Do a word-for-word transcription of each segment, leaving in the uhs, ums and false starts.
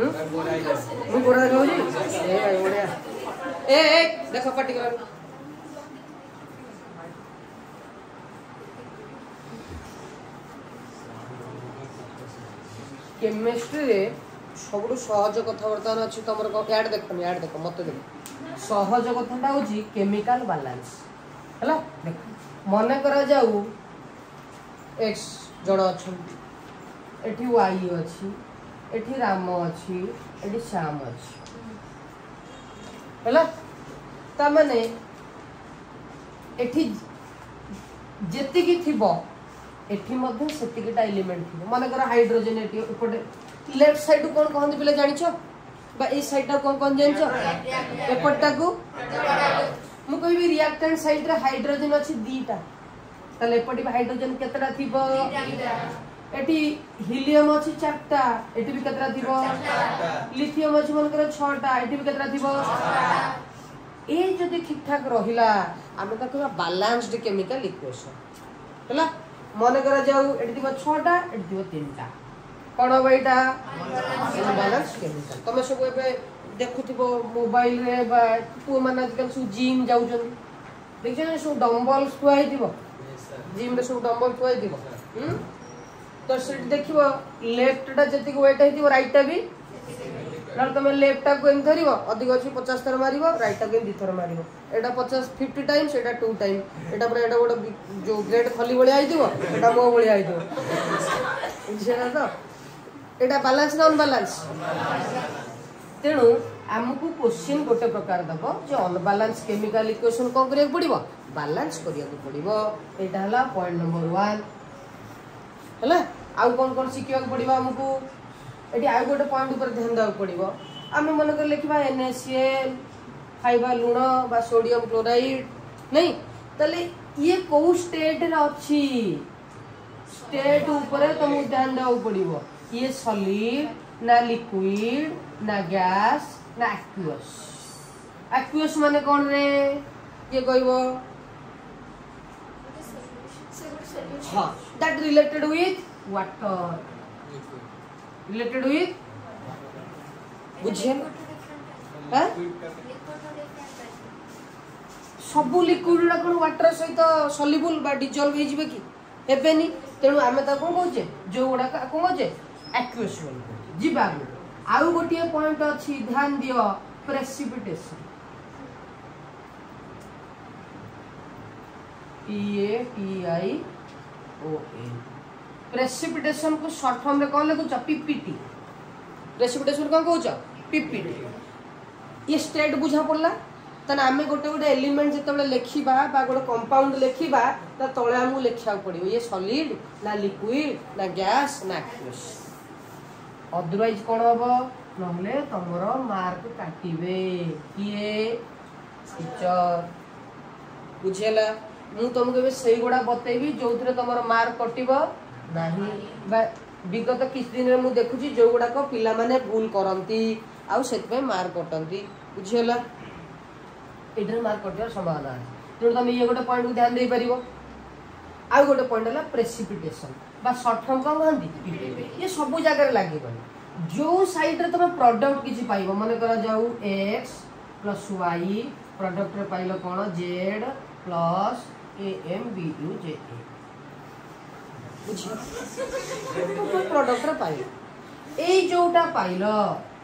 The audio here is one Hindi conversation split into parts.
ମୁଁ ଗୋରା ଦେଖାଉଛି ଏ ଭାଇ ବଢିଆ ଏ ଏ ଦେଖ ପାର୍ଟିକୁଲାର केमिस्ट्री रे सब सहज कथबार्ता अच्छी तुम याड देख याड देख मत देख सहज कथाटा हूँ केमिकल बैलेंस है देख मन करा जाऊ एक्स जन अच्छा एठी वाई अच्छी एठी राम अच्छी एठी श्याम अच्छी है ताने एठी जेतिकी थिबो एठी मध्य सेतिकीटा एलिमेंट थी मन कर हाइड्रोजन एटी एपटे लेफ्ट साइड कौन कहते पिला जानिछ बा ए साइड कौन कौन जानिछ एपटा को मु कहबी रिएक्टेंट साइड रे हाइड्रोजन अछि दीटा तले एपटी हाइड्रोजन केतरा थिबो एटी हीलियम अछि चारटा एटी भी केतरा थिबो लिथियम अछि मन कर छटा एटी भी केतरा थिबो ए जदी ठीक ठाक रहिला आमे त कहबा बैलेंस्ड केमिकल इक्वेशन हला मन करा जाऊ एटी दिबो छटा एटी दिबो तीनटा कोन होइटा बैलेंस केमिकल तमे सब एबे देखुथिबो मोबाइल रे बा तू माने आजकल सु जिम जाउ जन देखछन सु डंबल्स खुआई दिबो जिम रे सु डंबल खुआई दिबो हम तो सेट देखिबो लेफ्ट टा जति को वेट हेतिबो राइट टा भी नल तमे लेफ्ट टा को एम धरिबो अधिक अछि पचास थर मारिबो राइट टा को दो थर मारिबो एटा पचास पचास टाइम्स एटा दो टाइम एटा पर एटा गोड जो ग्रेड खली बळिया आइदिबो एटा मो बळिया आइदिबो बुझिना तो एटा बैलेंस ना अनबैलेंस तेनु हमकु क्वेश्चन गोटे प्रकार दबो जे अनबैलेंस केमिकल इक्वेशन कोन करिया पड़िबो बैलेंस करिया पड़िबो एटा हला पॉइंट नंबर वन हला आउ कोन कोन सिकिया पड़िबो हमकु एटी आउ गोटे पॉइंट ऊपर ध्यान देवा पड़िबो आमे मन कर लिखबा NaCl खाइबा लूण बा सोडियम क्लोराइड नहीं तले ये को स्टेट रे अछि स्टेट ऊपर तुम ध्यान देवा पड़िबो ये सॉलिड ना लिक्विड ना गैस ना एक्वियस एक्वियस माने कोन रे ये कहबो हां that related with water related with बुझिए हां सब लिक्विड ला कोन वाटर सहित सॉल्युबल बा डिजॉल्व हे जिवे की हेबेनी तेनु आमे ता कोन कहूचे जो गुडा कोन कहूचे एक्वियस बोल जिबा आउ गोटिए पॉइंट अछि ध्यान दियो precipitation P A T I O N precipitation को शॉर्ट फॉर्म में कौन लिखुच पीपीटी प्रेसिपिटेशन कौन कहूच पीपीटी ये स्टेट बुझा पड़ला तने आमे गोटे गोटे एलिमेंट जतबे लेखिबा बा गोटे कंपाउंड लेखिबा त तळे हमु लेखिया पड़िबो ये सॉलिड ना लिक्विड ना गैस ना एक्वियस अदरवाइज कोन होबो नहले तमरो मार्क काटिबे किए टीचर बुझेला मु तुमको एबे सही गोडा बतेबी जोथरे तमरो मार्क कटिबो नाही बा विगत किछ दिन रे मु देखुची जो गुडा को पिला माने भूल करंती आउ सेतबे मार्क कटंती बुझियला इधर मार्क कटियर संभावना है तो तुम ये गोटे पॉइंट को ध्यान दे परिबो आउ गोटे पॉइंट हला प्रेसिपिटेशन बा शॉर्ट फॉर्म का कहंती ये सब जगह रे लागिबो जो साइड रे तुम प्रोडक्ट किछि पाइबो माने करा जाऊ x + y प्रोडक्ट रे पाइलो कोन z + a m b u j a बुझियो प्रोडक्ट रे पाइलो ए जोटा पाइलो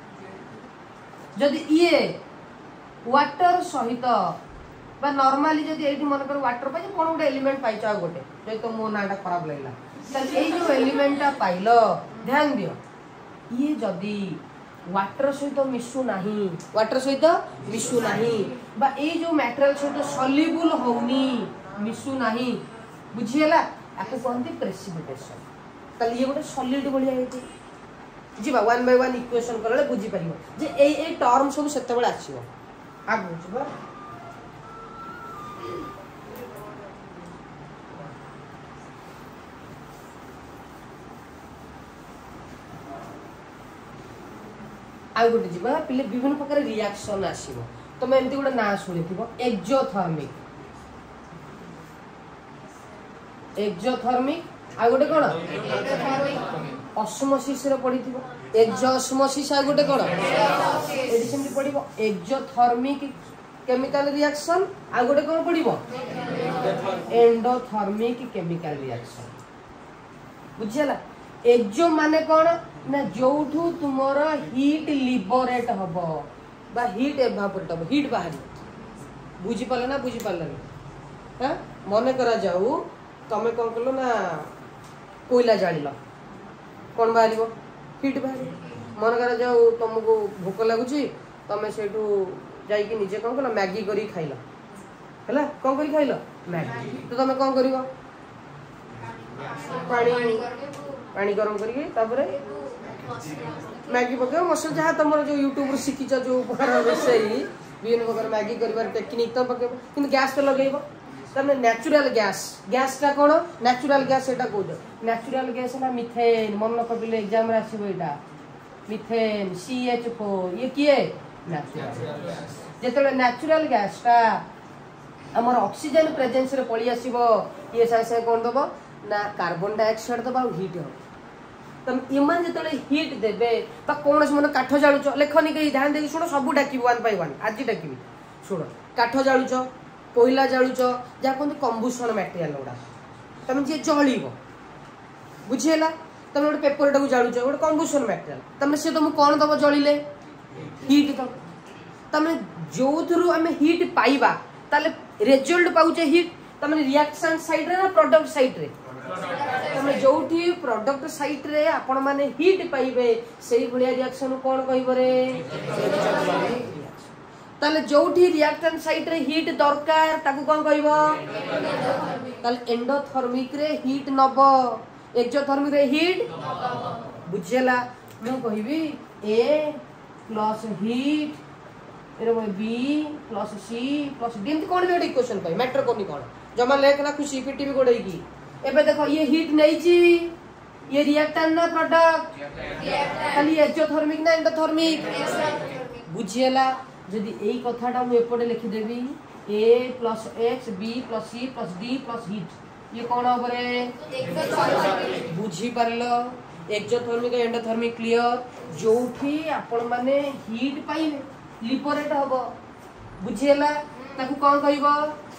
जदि ये वाटर सहित बा नॉर्मली जदि एठी मन कर वाटर पाइ कोन गोटे एलिमेंट पाइ चाउ गोटे जे तो मो नाटा खराब लागला त ए जो एलिमेंटटा पाइलो ध्यान दियो ये जदि वाटर सहित मिसु नाही वाटर सहित मिसु नाही बा ए जो मटेरियल सहित सॉल्युबल होउनी मिसु नाही बुझियला आको कहंती प्रेसिपिटेशन तले ये गोटे सॉलिड बलिया हेती जीवा वन बाय वन इक्वेशन करले बुझी परिबो जे ए ए टर्म सब सेते बेला आसीबो आगु जीवा आउ गोटे जीवा पिले विभिन्न प्रकार रिएक्शन आसीबो तमे एंती गोटे ना सुनिथिबो एक्सोथर्मिक एक्सोथर्मिक आ गोटे कोन ऑस्मोसिस रे पड़ी थी एक्सोस्मोसिस आ गोटे कोन एडी सेमती पड़िबो एक्सोथर्मिक केमिकल रिएक्शन आ गोटे कोन पड़िबो एंडोथर्मिक केमिकल रिएक्शन बुझियला एक्सो माने कोन ना जोठू तुमरो हीट लिबरेट हबो बा हीट एवापोरेट हबो हीट बाहरी बुझी पाले ना बुझी पाले हां मने करा जाऊ तमे कोन कलो ना कोयला जाळिलो कोन बाहरिबो हीट बाहरी मन करा जाऊ तुमको भूख लागुची तमे सेठू जाई कि निजे कोन कलो मैगी करी खाइलो हला कोन करी खाइलो मैगी तो तमे कोन करिवो पानी पानी गरम करी तापरे मैगी पके मसला जहाँ तुम जो यूट्यूब शिखी जो प्रकार रोषे विभिन्न प्रकार मैगी कर टेक्निक तुम पके कि गैस तो लगे तमें नेचुरल गैस गैस टा कौन नेचुरल गैस एटा कौन नेचुरल गैस ना मिथेन मन कपिले एग्जाम रे आसीबो एटा मिथेन सी एच फोर ये किए नेचुरल जेतले नेचुरल गैस टा हमर ऑक्सीजन प्रेजेंस रे पळी आसीबो ये सासे कोन दबो ना कार्बन डाइऑक्साइड दबा हीट हो तम इमान जेतले हीट देबे बा कोनस मन काठ जाळुचो लेखनी के ध्यान दे सुनो सब डाकी वन बाय वन आज डाकी सुनो काठ जाळुचो कोयला जाळुचो जा कोन कंबुशन मटेरियल ओडा तम जे जळीबो बुझियला तम ओड पेपर टाकू जाळुचो ओड कंबुशन मटेरियल तम से तुम कोन दबो जळीले हीट दबो तम जोथरु हमें हीट पाइबा ताले रिजल्ट पाउचे हीट तम रिएक्शन साइड रे ना प्रोडक्ट साइड रे तमे जोठी प्रोडक्ट साइड रे आपण माने हीट पाइबे सेही भलिया रिएक्शन कोन कहबो रे ताले जोठी रिएक्शन साइड रे हीट दरकार ताकू कोन कहबो ताले एंडोथर्मिक रे हीट नबो एक्सोथर्मिक रे हीट बुझेला मु कहबी A plus heat arrow B plus C plus D कोन भी इक्वेशन पाई मैटर कोनी कोन जमा लेख ना खुशी पीटी भी गोड़ई की एबे देखो ये हीट नहीं छी ये रिएक्टेंट ना प्रोडक्ट खाली एक्सोथर्मिक ना एंडोथर्मिक बुझियला जदी एई कथाटा मु एपटे लिखि देबी a plus x b plus c plus d plus heat ये कोन होबरे बुझी परलो एक्सोथर्मिक एंडोथर्मिक क्लियर जोठी आपण माने हीट पाइबे लिबरेट हबो बुझियला ताकू कोन कहबो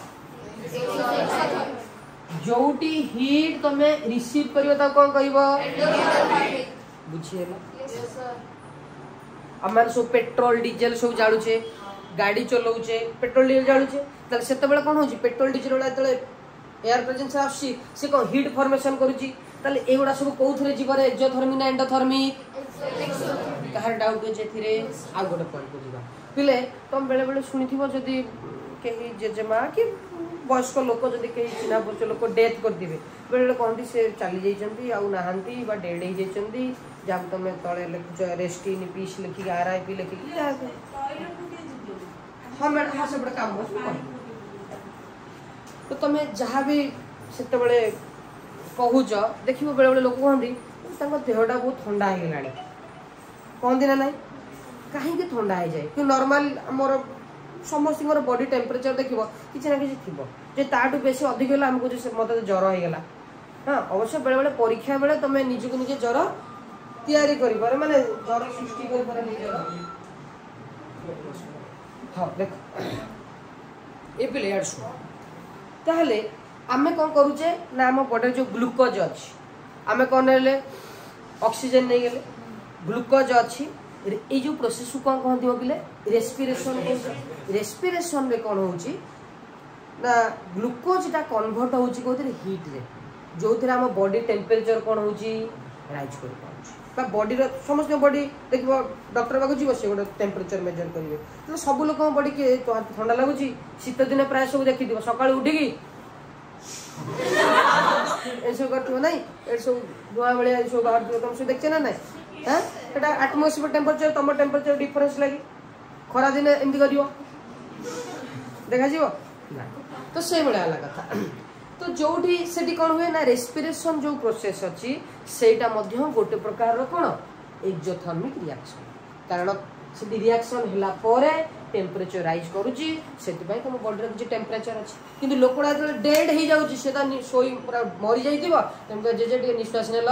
जोटी हीट तमे रिसीव करियो ता कोन कहबो बुझियला यस सर हमर सो पेट्रोल डीजल सब जाळु छे गाड़ी चलाउछे पेट्रोल डीजल जाळु छे त सेते बेला कोन होची पेट्रोल डीजल वाला तळे एयर प्रेजेंस आसी से कोन हीट फॉर्मेशन करूची तले एगुडा सब कोथरे जीवरे एक्सोथर्मिक ना एंडोथर्मिक कहार डाउट जे थिरे आ गोटे पॉइंट को जीवा पिले तुम बेले बेले सुनिथिबो जदी केही जेजेमा कि वयस्क लोक जदी केही चिना बच्चा लोक डेथ कर दिबे बेले बेले कहंती से चली जाइचंती आ नाहंती बा डेड हे जाइचंती जब तुम तले लिखुछ रेस्ट इन पीस लिखि आरआईपी लिखि हां मैडम हां सब काम हो तो तुम जहाँ भी सेते बेले कहूच देखिबो बेले बेले लोक कहंती तांको देहटा बहुत ठंडा हे गेलानी कहंती ना नहीं कहीं ठंडा हो जाए कि नॉर्मल आमर समस्त बॉडी टेम्परेचर देखिबो किछि ना किछि थिबो जे ताटू बेसी अधिक होला हमको जे मते ज्वर हो गेला हां अवश्य बेले बेले परीक्षा बेले तमे निजको निजे ज्वर तैयारी करि पारे माने ज्वर सृष्टि करि पारे निजे हां देख ए पिले यार सुन ताहले आमे कोन करूचे ना हम बॉडी जो ग्लूकोज अछि आमे कोन ले ऑक्सीजन नै गेले ग्लूकोज अछि ए जो प्रोसेस को कौन कहते हो किले रेस्पिरेशन रेस्पिरेशन रे कौन होची ना ग्लूकोज टा कन्वर्ट होची कोथरे हीट रे जो थरे हम बॉडी टेम्परेचर कौन होची राइज कर पाउची बा बॉडी रो समस्त बॉडी देखबो डॉक्टर बागु जीव से गोटे टेम्परेचर मेजर करिवे तो सब लोक बॉडी के ठंडा लागुची शीत दिन प्राय सब देखि दिबो सकाळ उठी की ऐसे करतो नहीं ऐसे दुआ बळे ऐसे बाहर तुम से देखछ ना नहीं हां एटा एटमॉस्फेयर टेम्परेचर तम टेम्परेचर डिफरेंस लागि खरा दिन एंदी करियो देखा जीवो तो से बळे आला कथा तो जोठी सेठी कोन हुए ना रेस्पिरेशन जो प्रोसेस अछि सेटा मध्य गोटे प्रकार रो कोन एक्सोथर्मिक रिएक्शन कारण से रिएक्शन होला परे टेम्परेचर राइज करूची सेति पई तुम बॉडी रे किछ टेम्परेचर अछि किंतु लोकड़ा जे डेड हे जाउची सेटा सोई पूरा मरि जाइतिबो तुम जे जे टे निश्वास नेला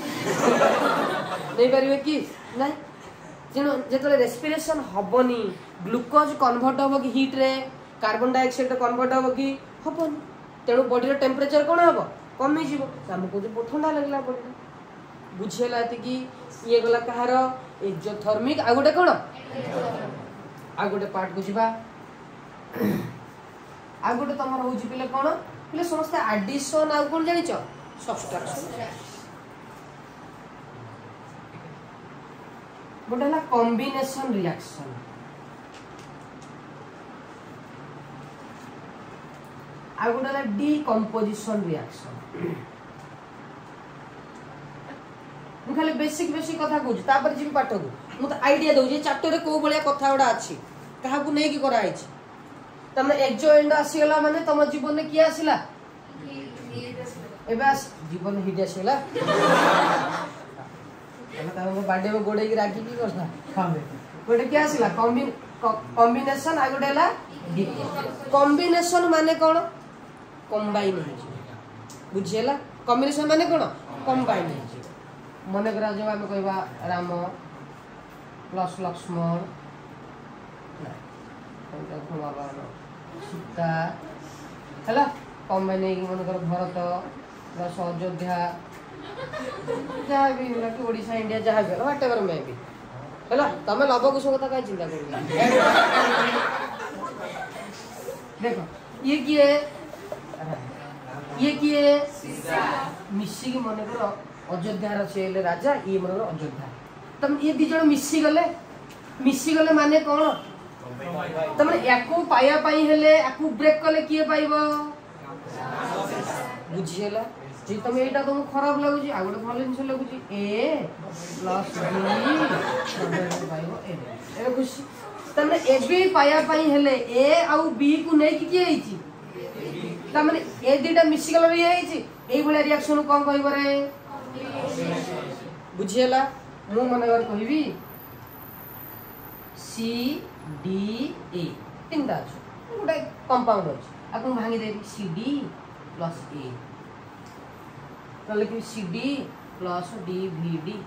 नै परिबे कि नै जेनो जेतले रेस्पिरेशन हबनी ग्लूकोज कन्वर्ट होबो कि हीट रे कार्बन डाइऑक्साइड कन्वर्ट होबो कि हबनी तेणु बॉडी रे टेम्परेचर कोन हबो कमी जीवो हमको जे ठंडा लागला बॉडी बुझेला कि ये गला कहार एक्सोथर्मिक आ गोटे कोन आ गोटे पार्ट को जीवा आ गोटे तमर होची पिले कोन पिले समस्त एडिशन आ कोन जानि छ सब्सट्रैक्शन गोटे ला कॉम्बिनेशन रिएक्शन आ गोटे ला डीकंपोजिशन रिएक्शन मु खाली बेसिक बेसिक कथा कहूँ तापर जी पाठ को मु तो आइडिया दउजे चैप्टर रे को बलिया कथा उडा अछि कहा को नै की करा आइछि तमने एक्जो एंड आसीला माने तम जीवन में की आसीला एबे आस जीवन हिट आसीला हम तम बर्थडे में गोडे की राखी की करना हां गोडे की आसीला कॉम्बिन कॉम्बिनेशन आ गोडेला कॉम्बिनेशन माने कोन कंबाइन है बुझेला कॉम्बिनेशन माने कोन कंबाइन है मन करा जो आम कहवा राम प्लस लक्ष्मण सीता है कम्बाइन मन कर भरत प्लस अयोध्या जहाँ भी होला कि ओडिशा इंडिया जहाँ भी होला व्हाटएवर मे भी है तुम लव कुश कथा कहीं चिंता कर देखो ये किए ये किए मिसिकी मन कर अयोध्या से राजा ये मन अयोध्या तम ये दी जण मिसी गले मिसी गले माने कोन तमने याकू पाया पाई हेले याकू ब्रेक कले किए पाइबो बुझिएला जे तमे एटा तुम खराब लागु छी आगुडे भल जिंस लागु छी ए प्लस बी पाइबो ए ए खुशी तमने ए बी पाया पाई हेले ए आउ बी को नै कि किए हिची तमने ए दीटा मिसी गले रे हिची एई भले रिएक्शन कोन कहबो रे बुझिएला मु मनगर कहबी सी डी ए तीन टा अछि गोटे कंपाउंड अछि आपन भांगी देबी सी डी प्लस ए तो लिखि C D plus D V D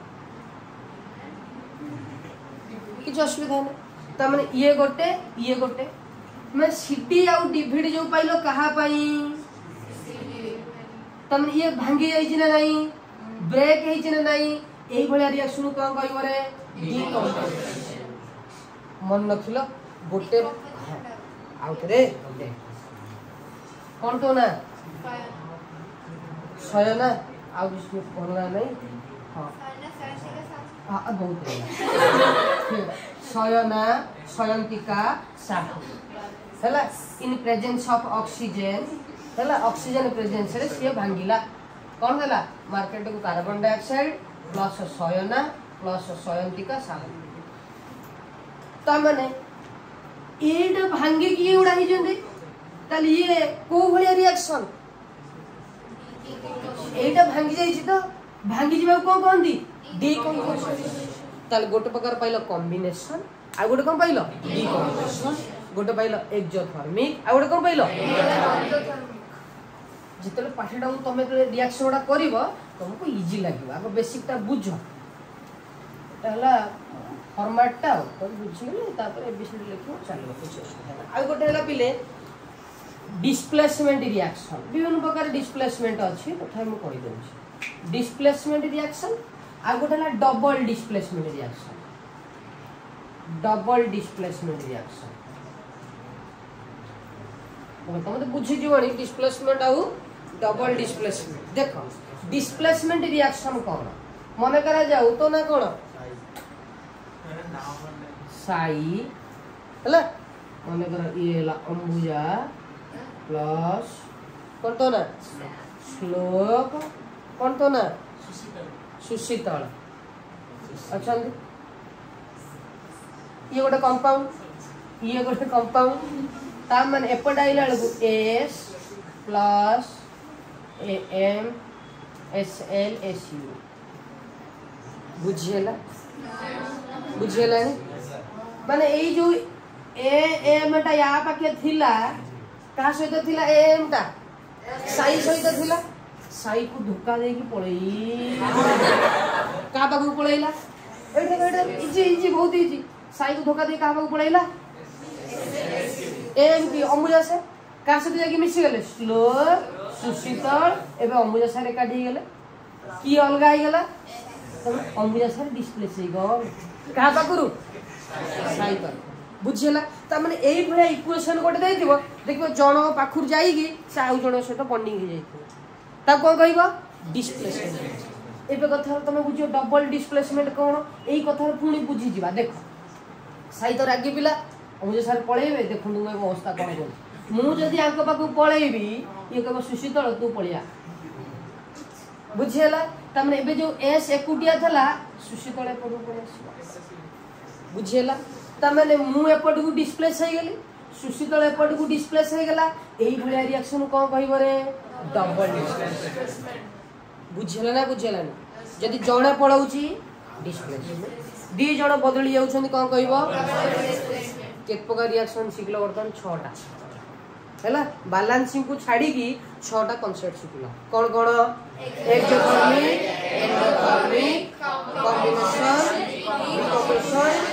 किछ असुविधा नै त माने ये गोटे ये गोटे मैं सी डी आ डीवीडी जो पाइलो कहा पाई त माने ये भांगी जाई छी ना नहीं ब्रेक है चिना नहीं एही भलिया रिएक्शन कोन कहबो रे डीकंपोजिशन मन नथिलो गोटे आउट रे कोन तो ना शयना आ विष्णु कोना नहीं हां हां बहुत शयना शयंतिका साहू हैला इन प्रेजेंस ऑफ ऑक्सीजन हैला ऑक्सीजन प्रेजेंस रे से भांगिला कौन है मार्केट को carbon dioxide plus Sayana plus Sayantika Sahu तमने एड भांगे की उड़ा ही जंदी तल ये को भलिया रिएक्शन एटा भांगी जाई छी तो भांगी जीवा को कोन दी डीकंपोजिशन तल गोटे प्रकार पाइलो कॉम्बिनेशन आ गोटे कोन पाइलो डीकंपोजिशन गोटे पाइलो एक्सोथर्मिक आ गोटे कोन पाइलो जितले पाठटा तुम रिएक्शन गुड़ा कर तुमको इजी लगे आग बेसिकटा बुझ एटा फॉर्मेटटा बुझे एबीसीडी लिख चलो आ गोटे पिले डिस्प्लेसमेंट रिएक्शन विभिन्न प्रकार डिस्प्लेसमेंट अच्छी तथा मुझे कहीदे डिस्प्लेसमेंट रिएक्शन आ गोटे double displacement reaction double displacement reaction तुम तो बुझीजी डिस्प्लेसमेंट आउ डबल डिस्प्लेसमेंट देख डिस्प्लेसमेंट रिएक्शन कौन मन करा जाऊ तो ना कौन साई है मन कर ये अंबुजा प्लस कौन तो ना श्लोक कौन तो ना सुशीतल अच्छा ये गोटे कंपाउंड ये गोटे कंपाउंड ता मान एपट आइला S plus A M S L S U बुझेला बुझेला माने एई जो ए एम टा या पाखे थिला का सहित थिला एम टा साई सहित थिला साई को धोका दे कि पळेई का पाखु पळेइला एठे एठे इजी इजी बहुत इजी साई को धोका दे का पाखु पळेइला एम की अमूल्य से का सहित जाके मिसी गेले स्लो सुशीतल एबे अमूल्य से रे काढी गेले की अलगा ही गेला तब अमूल्य से डिस्प्ले से गल का पाखुरु साई पर बुझिला त माने एई भले इक्वेशन कोटे देथिबो देखिबो जण पाखुर जाईगी से आउ जण सहित बॉन्डिंग हो जाइथिबो ता कोन कहबो डिस्प्लेसमेंट एबे कथा तमे बुझियो डबल डिस्प्लेसमेंट कोन एई कथा पुनी बुझी जिबा देखो साई तो रागी पिला मुझे सर पळेबे देखु तुम अवस्था कोन बोल मु जदी आंको पाकु पळेबी ये कहबो सुशीतल तू पळिया बुझिला त माने एबे जो एस एकुटिया थला सुशीतल पडु पळे बुझिला त माने मु एपट को डिस्प्लेस हे गेली सुशीतल एपट को डिस्प्लेस हे गेला एई भलिया रिएक्शन कोन कहबो रे डबल डिस्प्लेसमेंट बुझिला ना बुझिला ना जदी जणा पळौची डिस्प्लेसमेंट दी जण बदली जाउछन कोन कहबो केत प्रकार रिएक्शन सिखलो वर्तन छटा हैला बैलेंसिंग को छाड़ी की छटा कांसेप्ट सिखला कोन कोन exothermic endothermic combination decomposition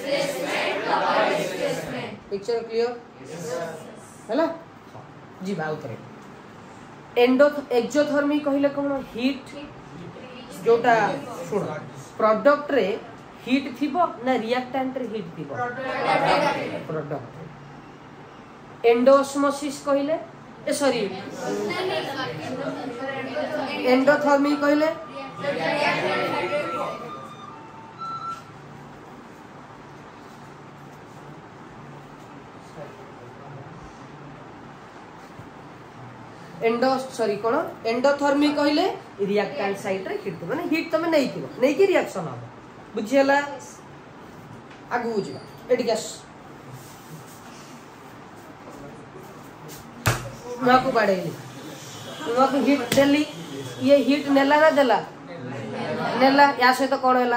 picture clear हैला जी बाउ करे एंडो एक्सोथर्मिक कहले कोन हीट जोटा सुन प्रोडक्ट रे हीट थिबो ना रिएक्टेंट रे हीट थिबो प्रोडक्ट एंडोस्मोसिस कहले ए सॉरी एंडोथर्मी कहले एंडो सॉरी कोन एंडोथर्मी कहले रिएक्टेंट साइड रे हीट माने हीट तमे नै थिबो नै कि रिएक्शन हो बुझियला आगु बुझिबा एडी गैस नुआ को बाड़ेली नुआ को हीट देली ये हीट नेला ना देला नेला या सहित कोन हैला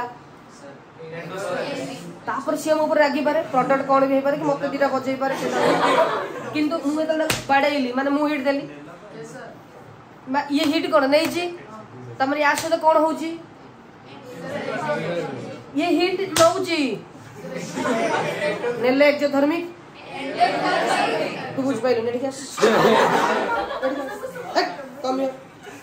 तापर से हम ऊपर रागी पारे प्रोडक्ट कोन भी हे पारे कि मते दिटा बजै पारे किंतु मु एतला बाड़ेली माने मु हीट देली ये हीट कोन नै जी तमरे या सहित कोन होउची ये हीट नौची नेले एक्सोथर्मिक तू बुझ पाइलो ने ठीक है कम हियर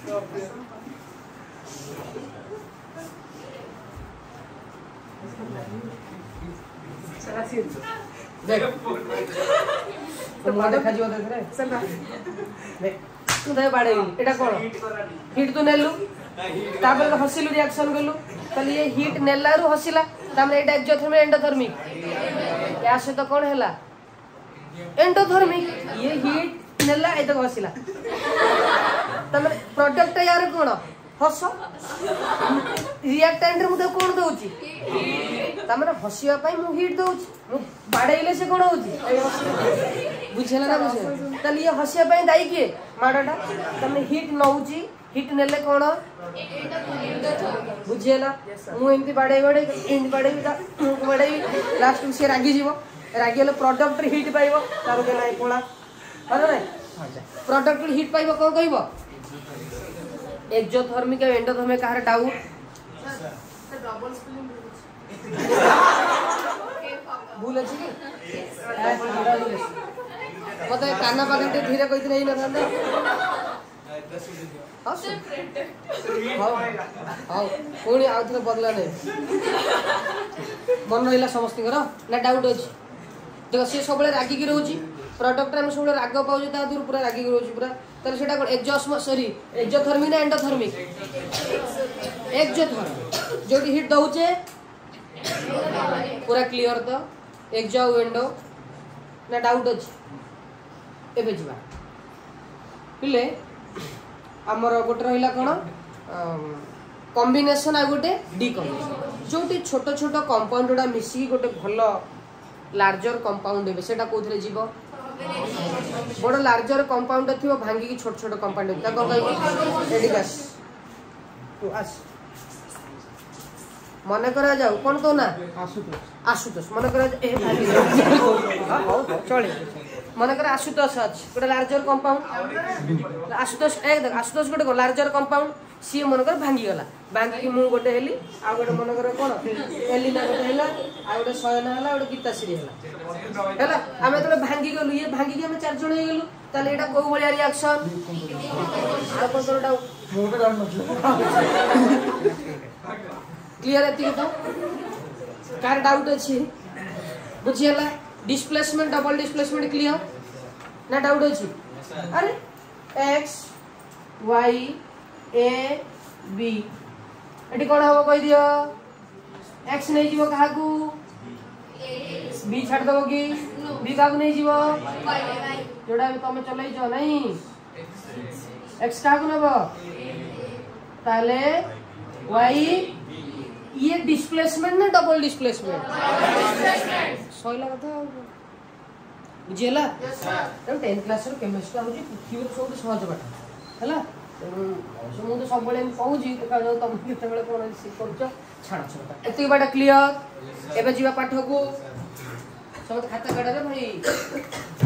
देख तो मुआ देखा जीव देख रे चल देख तू दे बाड़े एटा कोन हीट तू नेलु तापर हसिलु रिएक्शन गलु तले ये हीट नेलारु हसिला तामे एटा एक्सोथर्मिक एंडोथर्मिक या से तो कोन हैला एंडोथर्मिक ये हीट नेला एतो हसिला तामे प्रोडक्ट यार कोन हस रिएक्टेंट मु कोन दउची तामे हसिया पई मु हीट दउची मु बाडैले से कोन होची बुझेला ना बुझे तले ये हसिया पई दाई के माडाटा तामे हीट नउची हीट नेले कोन बुझेला मु एंती बाडै बाडै एंती बाडै मु बाडै लास्ट में से रागी जीवो रागी हले प्रोडक्ट हीट पाइबो तारो के नाही पोळा हलो रे प्रोडक्ट हीट पाइबो को कहबो एक्सोथर्मिक और एंडोथर्मिक काहर डाउट सर डबल स्पेलिंग भूल अछि कि मते काना पाके धीरे कहित नहीं न थांदा हां कोनी आउथले बदला नै मन रहिला समस्त ना डाउट अछि देखो से सबले रागी की रहउची प्रोडक्ट हम सबले राग पाउजी ता दूर पूरा रागी की रहउची पूरा तले सेटा कोन एक्सोस्म सॉरी एक्सोथर्मिक ना एंडोथर्मिक एक्सोथर्मिक जोटी हीट दउचे पूरा क्लियर तो एक्सो विंडो ना डाउट अछि एबे जिबा पिले हमर गोटे रहिला कोन कॉम्बिनेशन आ गोटे डिकम्पोजिशन जोटी छोट छोट कंपाउंड डा मिसी गोटे भलो लार्जर कंपाउंड हे सेटा कोथले जीवो बड़ लार्जर कंपाउंड थिवो भांगी की छोट छोट कंपाउंड ता को कहबो एडिगस तू आस मन करा जाऊ कौन तो ना आशुतोष मन करा चले मन कर आशुतोष अच्छे गोटे लार्जर कंपाउंड आशुतोष एक देख आशुतोष गोटे लार्जर कंपाउंड सी मन कर भांगी गला भांगी मु गोटे हेली आ गोटे मन कर कौन एलिना गोटे हैला आ गोटे शयना हैला गोटे गीताश्री हैला हैला आमे तो भांगी गलु ये भांगी के आमे चार जण हे गलु ताले एटा को भलिया रिएक्शन आ कोन तोरडा मोटे डाल मतलब क्लियर है तो कार डाउट अच्छी बुझीला डिस्प्लेसमेंट डबल डिस्प्लेसमेंट क्लियर ना डाउट अच्छी अरे एक्स वाई ए बी एटी कौन हम कह दियो एक्स नहीं जीवो कहा को बी छाड़ दबो कि बी का नहीं जीवो जोड़ा भी तुम चलै जो नहीं एक्स का को नबो ताले वाई ये डिस्प्लेसमेंट ना डबल डिस्प्लेसमेंट सैला कथा बुझीला तेणु टेन्थ क्लास केमिस्ट्री हूँ पृथ्वी सब सहज पाठ है मुझे सब कहूँ देखा जाओ तुम केत कौन कर छाड़ छाड़ एत बाट क्लीयर एवं जा पाठ को सब खाता काढ़ भाई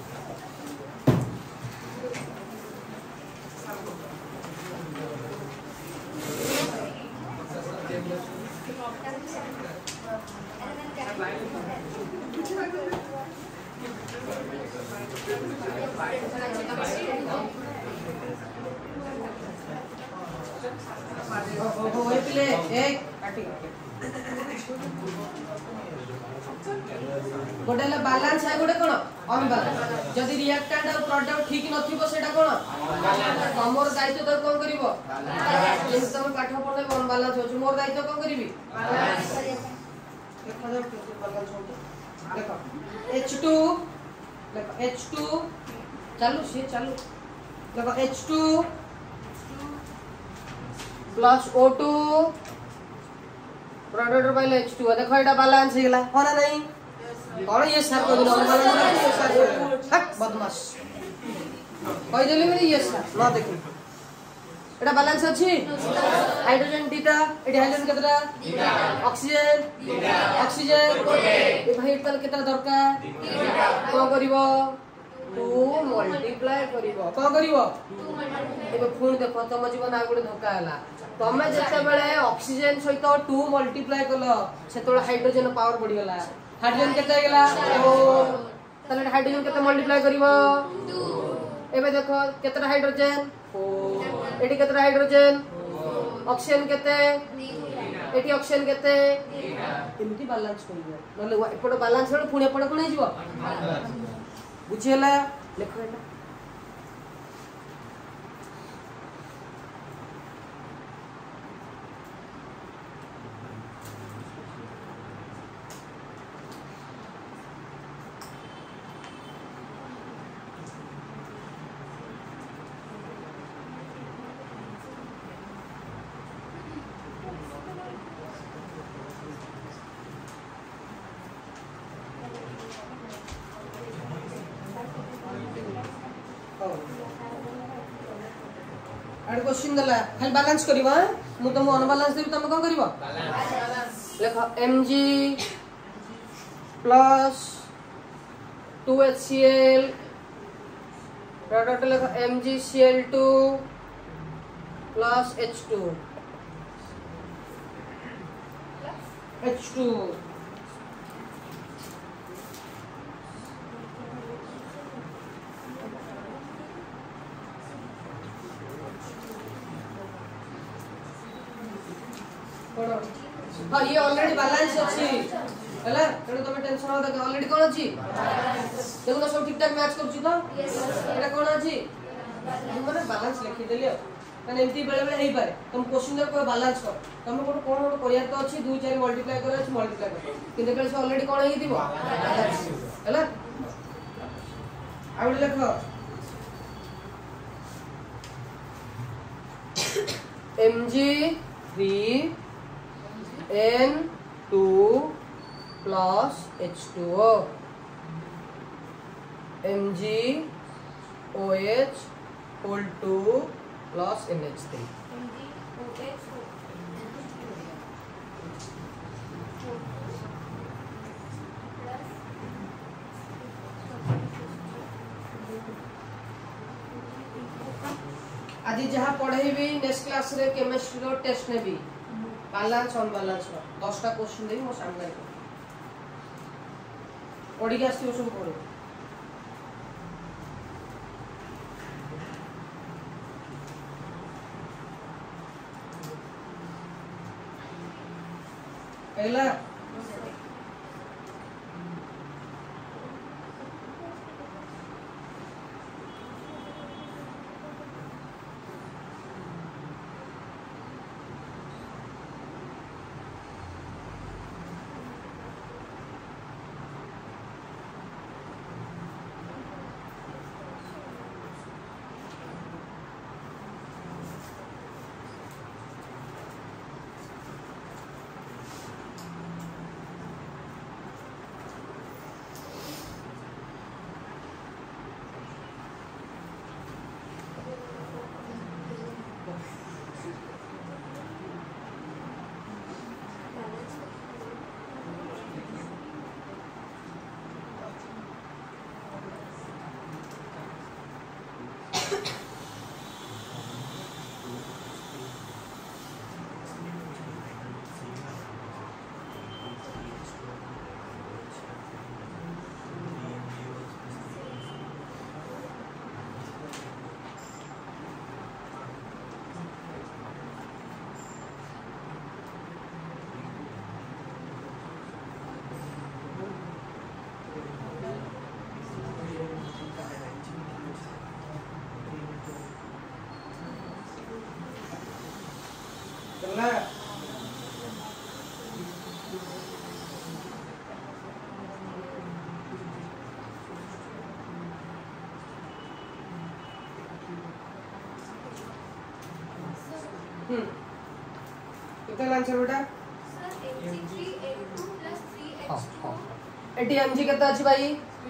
गोटे बैलेंस है गोटे कौन अनबैलेंस जदि रिएक्टेंट और प्रोडक्ट ठीक नथिबो सेटा कौन तमोर दायित्व तो कोन करिवो जे तुम पाठ पढले अनबैलेंस होछ मोर दायित्व कोन करिवि देखो बैलेंस हो देखो एच टू देखो एच टू चालू से चालू देखो H two plus O two product पाइले एच टू देखो एटा बैलेंस हे गेला होना नहीं कौन ये सर को दिलो हट बदमाश कह देले मेरे ये सर ना देखो एटा बैलेंस अछि हाइड्रोजन दीटा एटा हाइड्रोजन केतरा दीटा ऑक्सीजन दीटा ऑक्सीजन ए भाई एटा केतरा दरकार दीटा को करिवो टू मल्टीप्लाई करिवो को करिवो एबे फोन देखो तम जीवन आ गुडे धक्का हला तमे जते बेले ऑक्सीजन सहित टू मल्टीप्लाई कलो सेतोळे हाइड्रोजन पावर बढ़ी गला हाइड्रोजन केते गेला ओ तले हाइड्रोजन केते मल्टीप्लाई करिवो टू एबे देखो केतरा हाइड्रोजन फोर एटी केतरा हाइड्रोजन ऑक्सीजन केते एटी ऑक्सीजन केते एमती बैलेंस करिवो नले एपड बैलेंस हेड पुणे पड कोन हिजबो बुझियला लेखो एटा आड़ क्वेश्चन दला खाली बैलेंस करिवा मु तुम अनबैलेंस देबी तुम कोन करिवो बैलेंस लेखो Mg plus two H C L product लेखो M G C L two plus H two H two हाँ ये ऑलरेडी बैलेंस अच्छी हैला तेणु तुम टेंशन हो देखो ऑलरेडी कोन अछि देखो तो सब ठीक ठाक मैच करछु तो एटा कोन अछि माने बैलेंस लिखि देलियो माने एमती बेले बेले हेई पारे तुम क्वेश्चन दर को बैलेंस कर तुम को कोन कोन करिया तो अछि दो चार मल्टीप्लाई करे अछि मल्टीप्लाई कर किंतु बेले से ऑलरेडी कोन हेई दिबो हैला आउड लिखो Mg three N two plus H two O Mg OH whole two plus N H three आज जहाँ पढ़ेबी नेक्स्ट क्लास रे केमिस्ट्री रो टेस्ट नेबी बैलेंस अनबैलेंस रो दस टा क्वेश्चन देबी मो सामने पढ़ी के आसी सब पढ़ो पहला चला हम्म कितना आंसर बेटा एटी एमजी केता अछि भाई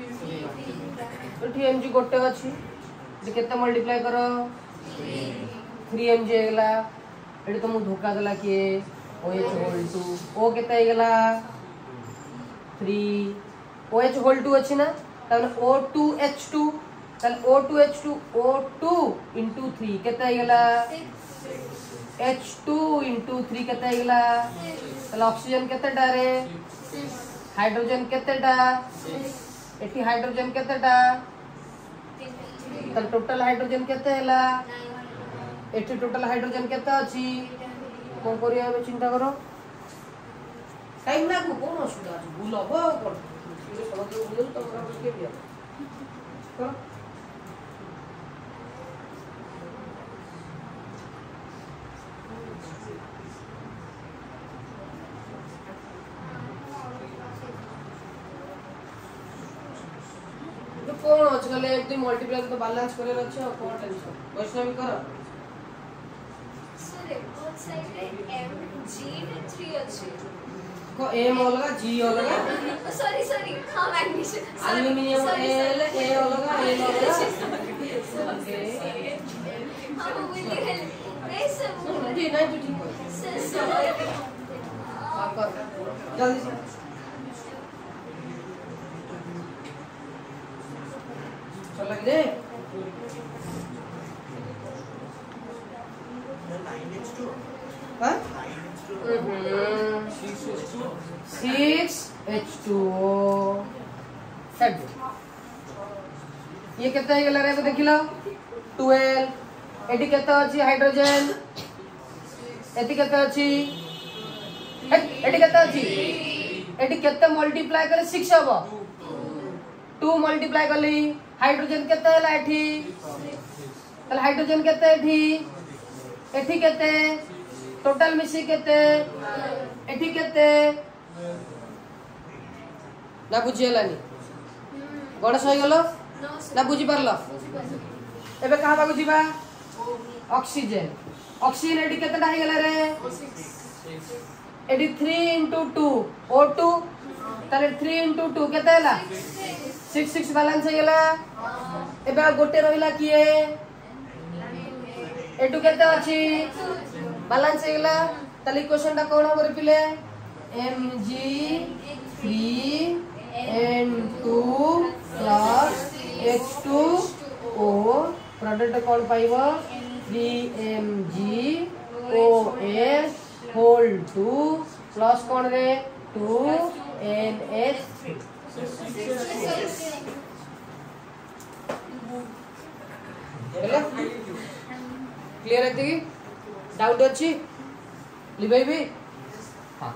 एटी एमजी गोटे अछि जे केता मल्टीप्लाई करो थ्री एमजी हेला एटी तो मु धोखा देला के ओएच होल टू ओ केता हेला थ्री ओएच होल टू अछि ना तने ओ टू एच टू तने O two H two O two into three केता हेला एच टू इनटू थ्री केता हेला तले ऑक्सीजन केतेटा रे हाइड्रोजन केतेटा एटी हाइड्रोजन केतेटा तले टोटल हाइड्रोजन केते हेला एटी टोटल हाइड्रोजन केते अछि कोन करिया बे चिंता करो टाइम ना को कोन असुविधा अछि बुलब कोन समझ बुझल तो हमरा के बिया करो कौन अछि गले एक दिन मल्टीप्लाई तो बैलेंस करे अछि और कोन टेंशन वैष्णवी कर सर बोथ साइड रे एम जी ने थ्री अछि को एम अलगा जी अलगा सॉरी सॉरी हां मैग्नीशियम एल्युमिनियम एल ए अलगा एम अलगा ओके हां विल यू हेल्प नहीं सर जी नहीं तो ठीक है सर सर हां कर जल्दी से चल लग दे हां six H two O set ये कितना है रे देख लो ट्वेल्व एटी कितना अछि हाइड्रोजन एटी कितना अछि एटी कितना अछि एटी कितना मल्टीप्लाई करे सिक्स हबो टू मल्टीप्लाई करली हाइड्रोजन केते हला एठी तले हाइड्रोजन केते एठी एठी केते टोटल मिसी केते एठी केते ना बुझियलानी गणेश होई गेलो ना बुझी परलो एबे कहा बागु जीवा ऑक्सीजन ऑक्सीजन एठी केतेटा हे गेला रे एठी three into two O two तले थ्री इनटू टू केते हला सिक्स सिक्स बैलेंस हे गेला एबे गोटे रहिला किए एटू केते अछि बैलेंस हे गेला तले क्वेश्चन ता कोन हमर पिले mg three N two plus H two O product कोन पाइबो three M G O H whole two plus कौन रे टू एन एच क्लियर है कि डाउट अच्छी लिबाई भी हाँ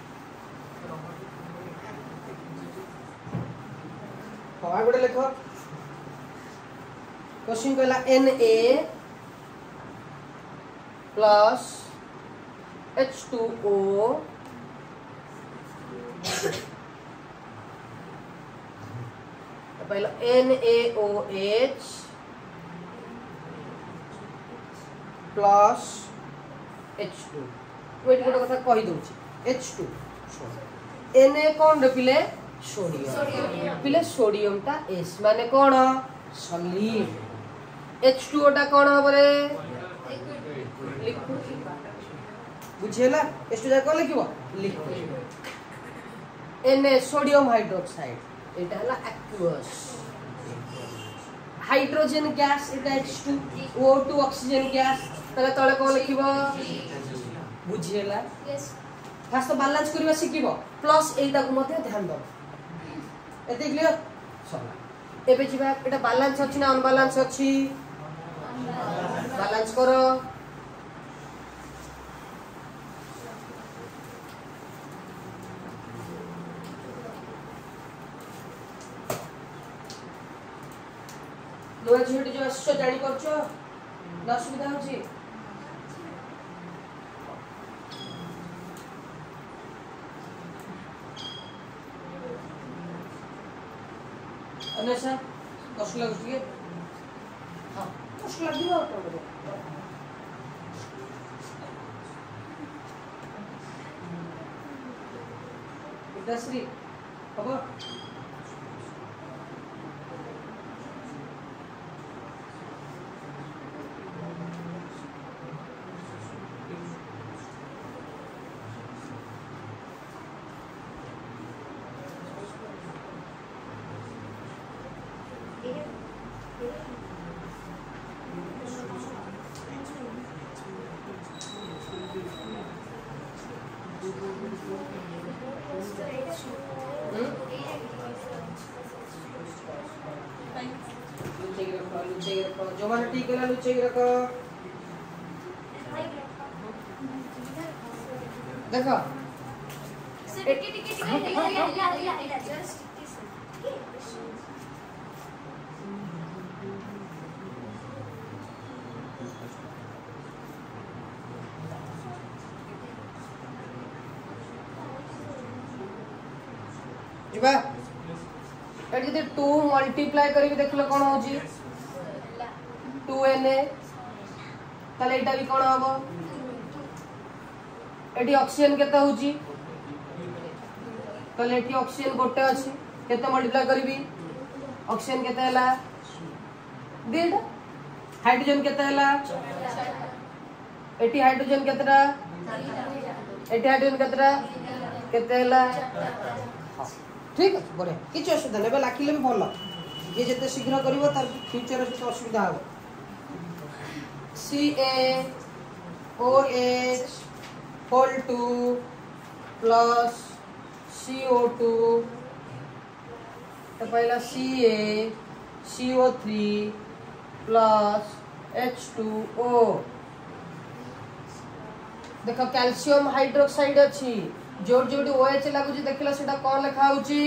हाँ गोटे लिख क्वेश्चन कहला N A plus H two O पहला N A O H plus H two wait गोटे कथा कही दूची एच टू एन ए कौन रे पिले सोडियम पिले सोडियम टा एस माने कौन सॉलिड एच टू ओ टा कौन हम रे लिक्विड बुझेला एच टू जा को लिखिबो liquid N A sodium hydroxide एटा हला एक्वस हाइड्रोजन गैस एटा H two O two oxygen gas तले तळे को लिखिबो बुझेला यस फास्ट तो बैलेंस करबा सिकिबो प्लस एटा को मते ध्यान दो एते क्लियर सला एबे जिबा एटा बैलेंस अछि ना अनबैलेंस अछि बैलेंस करो लो झिट जो असो जानि करछो ना सुविधा होछि अनेसा कष्ट लागुछि हां कष्ट लागिबो आपन दसरी हबो जो माने ठीक है लुचे रखो देखो सर टिके टिके टिके ला ला ला जस्ट इबा एट जदि टू मल्टीप्लाई करी देखलो कोन होजी टू एन ए ताले एटा भी कोन हबो एटी ऑक्सीजन केता होजी ताले एटी ऑक्सीजन गोटे अछि केते मल्टीप्लाई करबी ऑक्सीजन केते हला देड हाइड्रोजन केते हला एटी हाइड्रोजन केतेटा एटी हाइड्रोजन केतेटा केते हला ठीक है बढ़िया किछ असुविधा नै लाखिले भी भल ये जते शीघ्र करिवो तार फ्यूचर से असुविधा हो C A O H whole two plus C O two तो पहला C A C O three plus H two O देखो कैल्शियम हाइड्रोक्साइड अच्छी जोड़ जोड़ ओएच लागु देखला सेटा कोन लिखा होची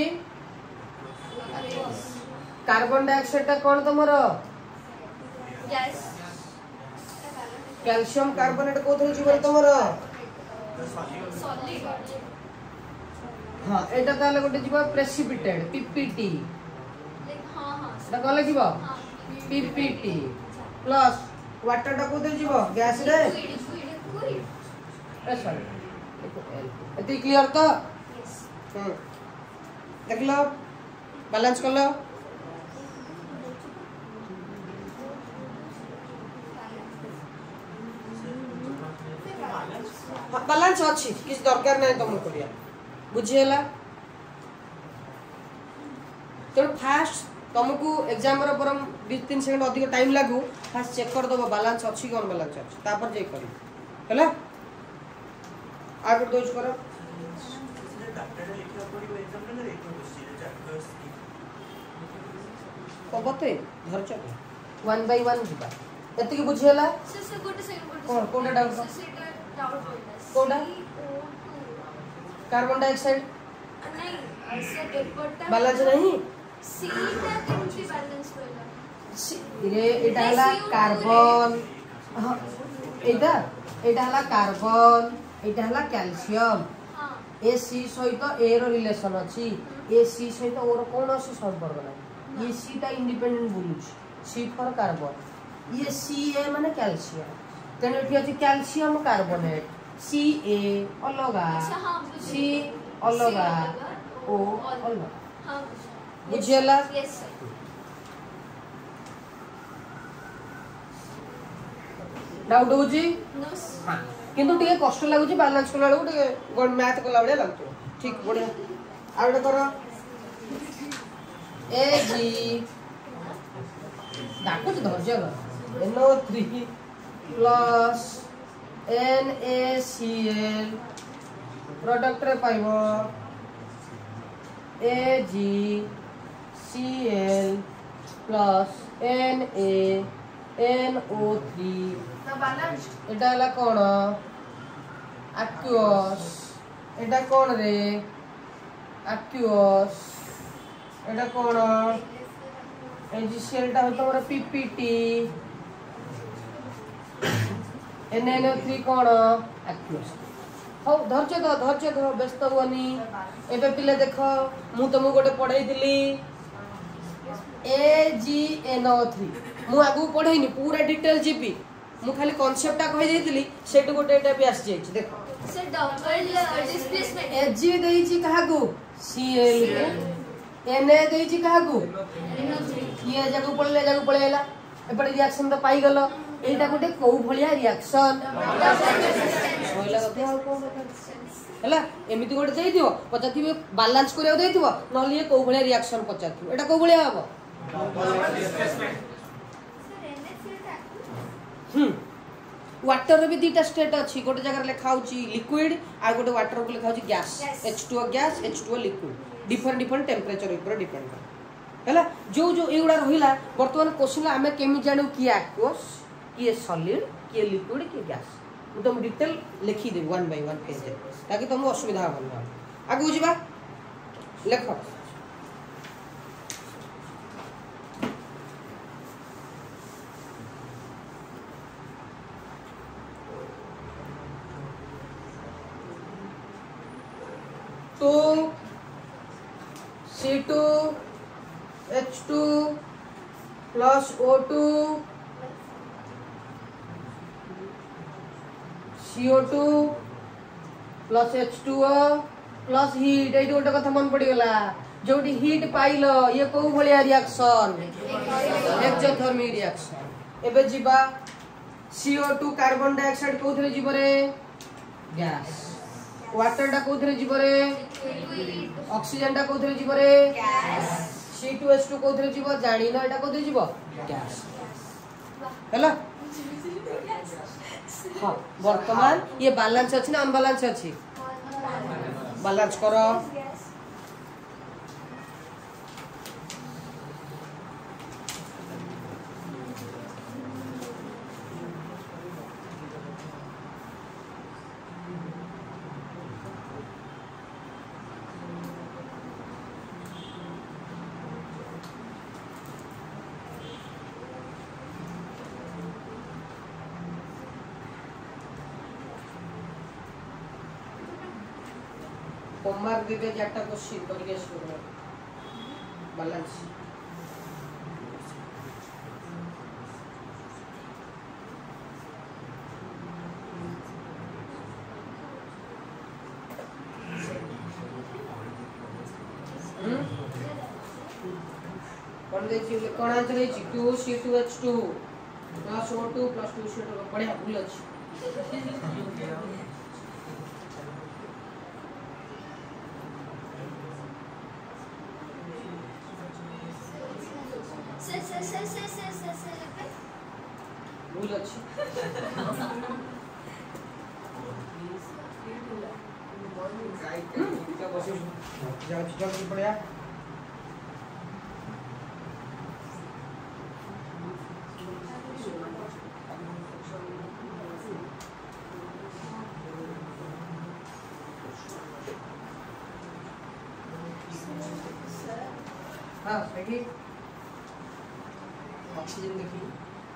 कार्बन डाइऑक्साइड ता कोन तमरो यस कैल्शियम कार्बोनेट कोथ होची बोल तमरो सॉलिड हां एटा ताले गोटे जीवा प्रेसिपिटेट पीपीटी हां हां एटा कोन लिखिबो पीपीटी प्लस वाटर ता कोथ जीवो गैस रे लिक्विड ए सॉरी एती क्लियर तो यस हम देख लो बैलेंस कर लो बैलेंस अच्छी किस दरकार नहीं तुम करिया बुझिएला तो फास्ट तुमको एग्जाम रो परम बीस तीन सेकंड अधिक टाइम लागू फास्ट चेक कर दबो बैलेंस अछि कोन बैलेंस अछि तापर जे करी हला आगे दोज करो कबते धरछ वन बाय वन दिबा एति की बुझियला सर सर गोटे सेकंड कोन कोन डाउट सर सेटा डाउट होइला कोनटा कार्बन डाइऑक्साइड नहीं सर पेपरटा बैलेंस नहीं सी टा केमति बैलेंस होइला रे एटा हला कार्बन हां एटा एटा हला कार्बन एटा हला कैल्शियम हां ए सी सहित ए रो रिलेशन अछि ए सी सहित ओर कोनोसी संपर्क नै ये सी टा इंडिपेंडेंट बोलुछ सी फॉर कार्बन ये सी ए माने कैल्शियम तेने एठी अछि कैल्शियम कार्बोनेट सी ए अलगा अच्छा हां सी अलगा ओ अलगा हां बुझियला यस सर डाउट होजी नो हां किंतु टिके कष्ट लागु छी बैलेंस कोला लागु टिके गण मैथ कोला बडे लागतो ठीक बढ़िया आ बडे करो ए जी डाको धरजे न N O three plus N A C L product रे पाइबो A G C L plus N A N O three ना बैलेंस एटा हला कोन एक्वस एटा कोन रे एक्वस एटा कोन ए जी सी एल टा हो तमरा PPT N N O three कोन एक्वस हो धरजे द धरजे द व्यस्त होनी एबे पिले देखो मु तुमको गोटे पढाई दिली ए जी एन ओ थ्री मु आगु पढाइनी पूरा डिटेल जीपी मु खाली कांसेप्ट टा कहि देइतली सेट गोटे एटा भी आस जाइछ देखो sir double displacement A G देइछि काहागु सी एल एन ए देइछि काहागु ये जगह पळले जगह पळेला एपडे रिएक्शन तो पाई गलो एटा गोटे को भलिया रिएक्शन होइला कते हाल को हला एमिति गोटे देइ दियो पचाथिबे बैलेंस करियो देइ दियो नलिए को भलिया रिएक्शन पचाथिबो एटा को भलिया हबो हम वाटर रे भी दीटा स्टेट अछि गोटे जगह लिखा होची लिक्विड आ गोटे वाटर को लिखा होची gas H two O gas H two O liquid different different temperature ऊपर डिपेंड कर हला जो जो एउडा रहिला वर्तमान क्वेश्चन हमें केमि जानू कि एक्वस कि सॉलिड कि लिक्विड कि गैस मु तुम डिटेल लिखि दे वन बाय वन पेज ताकि तुम असुविधा होबन आगु जिबा लेखो तो C two H two plus O two C O two plus H two O plus heat ये गोटे कथा मन पड़ी गला जोटी हीट पाइल ये को भलिया रिएक्शन एक्सोथर्मिक रिएक्शन एबे जिबा C O two carbon dioxide कोथरे जिबरे गैस वाटर टा कोथरे जिबरे ऑक्सीजन टा कोथरे जिबरे gas C two H two कोथरे जिबो जानि न एटा कोथरे जिबो गैस हैला हां वर्तमान ये बैलेंस अछि ना अनबैलेंस अछि बैलेंस करो होमवर्क देबे जेटा क्वेश्चन करके शुरू बैलेंस हम कोन देखि कोन आंसर है two C two H two plus O two plus two C two बढ़िया भूल अछि sir sir sir sir sir sir पे भूल अच्छी क्या कोशिश जब जब पड़े हाँ देखिए ऑक्सीजन देखिए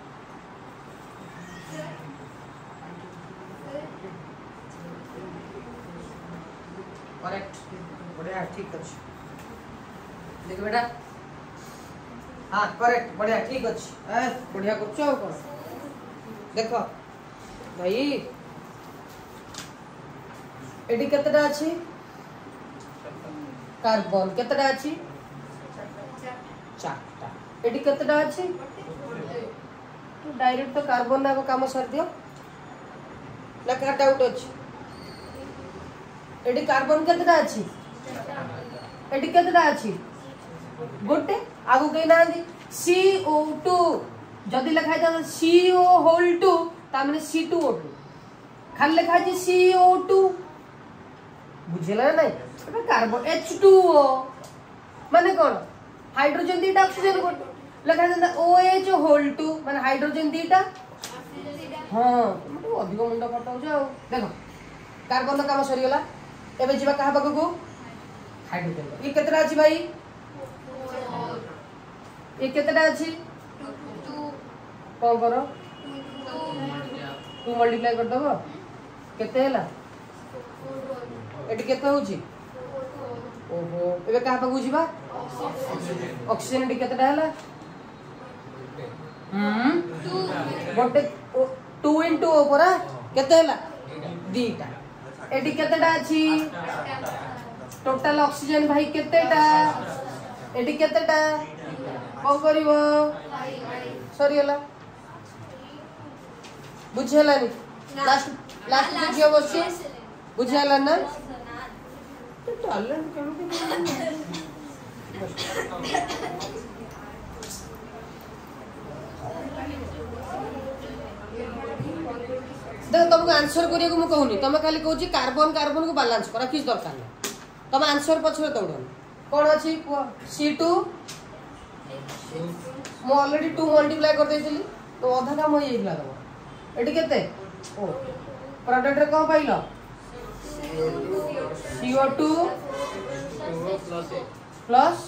करेक्ट बढ़िया ठीक अच्छे देख बेटा हाँ करेक्ट बढ़िया ठीक अच्छे बढ़िया कर कौन देख भाई एटी केतटा अच्छी कार्बन केतटा अच्छी चारटा एटी केतटा अच्छी डायरेक्ट तो कार्बन ना काम सर दियो ना का डाउट अछि एटी कार्बन केतटा अछि एटी केतटा अछि गोटे आगु कहि ना दी सी ओ टू जदी लिखा था सी ओ होल टू ता माने सी टू ओ टू खाली लिखा छै सी ओ टू बुझेला नै एटा कार्बन एच टू ओ माने कोन हाइड्रोजन दीटा ऑक्सीजन गोटे लिखा था ओ एच होल टू माने हाइड्रोजन दीटा हां मतलब अधिक मुंडा फटाउ जाओ देखो कार्बन काम सरी गेला एबे जीवा कहा पाखु को हाइड्रोजन ये केतरा अछि भाई ये केतरा अछि कौन करो टू मल्टीप्लाई कर दबो केते हला एटी केते होची ओहो एबे कहा पाखु जीवा ऑक्सीजन एटी केतरा हला हम टू गोटे टू इनटू ओ परा केते हला दीटा एटी केतेटा अछि टोटल ऑक्सीजन भाई केतेटा एटी केतेटा कोन करिवो सरी हला बुझेला नि लास्ट लास्ट बुझियो बसी बुझेला ना तो टैलेंट केमति देख तुमको आंसर करिया को मु कहूनी तमे खाली कहूची कार्बन कार्बन को बैलेंस करा किस दरकार नै तमे आंसर पछरे दौड़न कोन अछि सी टू मु ऑलरेडी टू मल्टीप्लाई कर देइछली तो आधा काम होई गेला दबो एटी केते ओ प्रोडक्ट रे को पाइलो C O two plus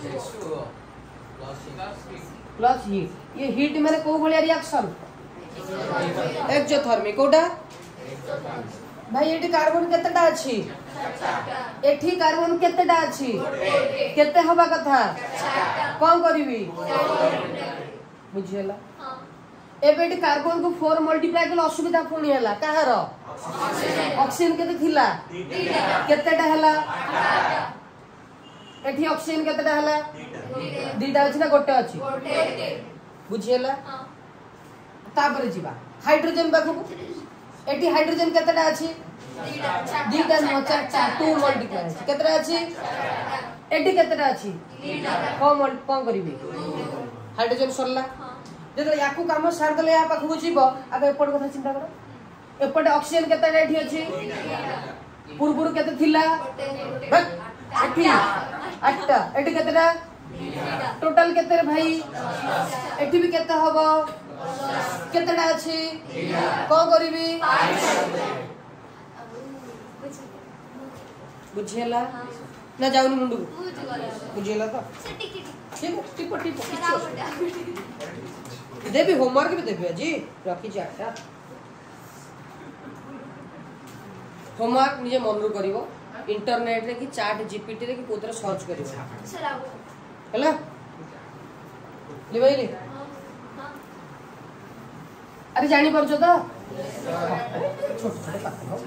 plus heat ये हीट माने को भलिया रिएक्शन एक्सोथर्मिक कोडा भाई एटी कार्बन केतेटा अछि एठी कार्बन केतेटा अछि केते हबा कथा कोन करिवि बुझियला एबे एटी कार्बन को फोर मल्टीप्लाई केला असुविधा पुणी हला काहर ऑक्सीजन केते थिला केतेटा हला एठी ऑक्सीजन केतेटा हला दीटा अछि ना गोटे अछि बुझियला तापर जीवा हाइड्रोजन बाखु एटी हाइड्रोजन केतेटा अछि दीटा न चारटा टू मल्टीप्लाई अछि केतेटा अछि एटी केतेटा अछि कम कम करिवि हाइड्रोजन सरला जेते याकू काम सार दले या पाखु जीवो आबे एपड कथा चिंता करो एपड ऑक्सीजन केतेटा एठी अछि पुरपुर केते थिला एटी आठटा एटी केतेटा टोटल केते भाई एठी भी केते हबो केतेटा अछि कोन करिवि बुझेला ना जाउनी मुंडू बुझेला तो ठीक टिप टिप देबी होमवर्क भी देबी जी रखी जाटा होमवर्क निजे मन रो करिवो इंटरनेट रे कि चैट जीपीटी रे कि कोतरे सर्च करिवो सर आबो हला ले भाई ले अरे जानी परछो तो छोटे छोटे पाठ हो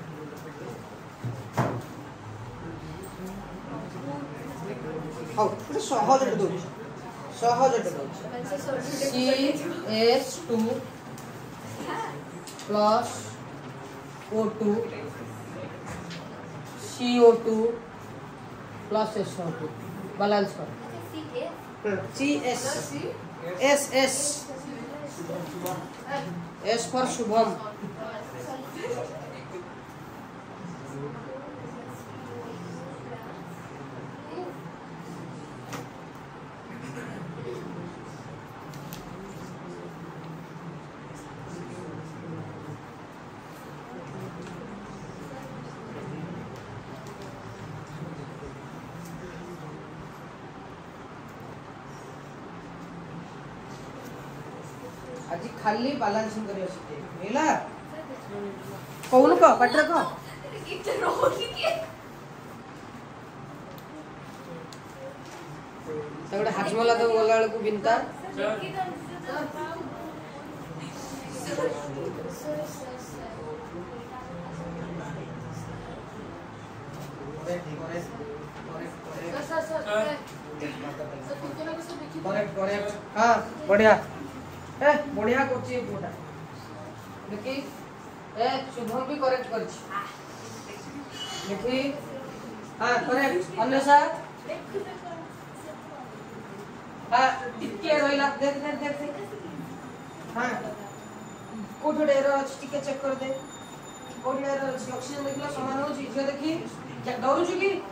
हाउ तो सहज रे दो सहज रे दो C S two plus O two C O two plus S O two balance कर C S S S S for Shubham. आज खाली बैलेंसिंग करियो सिटे हेला कोन को पटर को कितना रोल के सगडे हाजमला तो गोला वाला को बिनता करेक्ट करेक्ट हां बढ़िया ए बढ़िया करछि पुटा देखि ए शुभम भी करेक्ट करछि देखि हां करेक्ट अन्यसा हां टिके रहिला देख देख देख हां कोठे एरर अछि टिके चेक कर दे कोठे एरर अछि ऑक्सीजन देखला समान हो छी जे देखि डरू छु की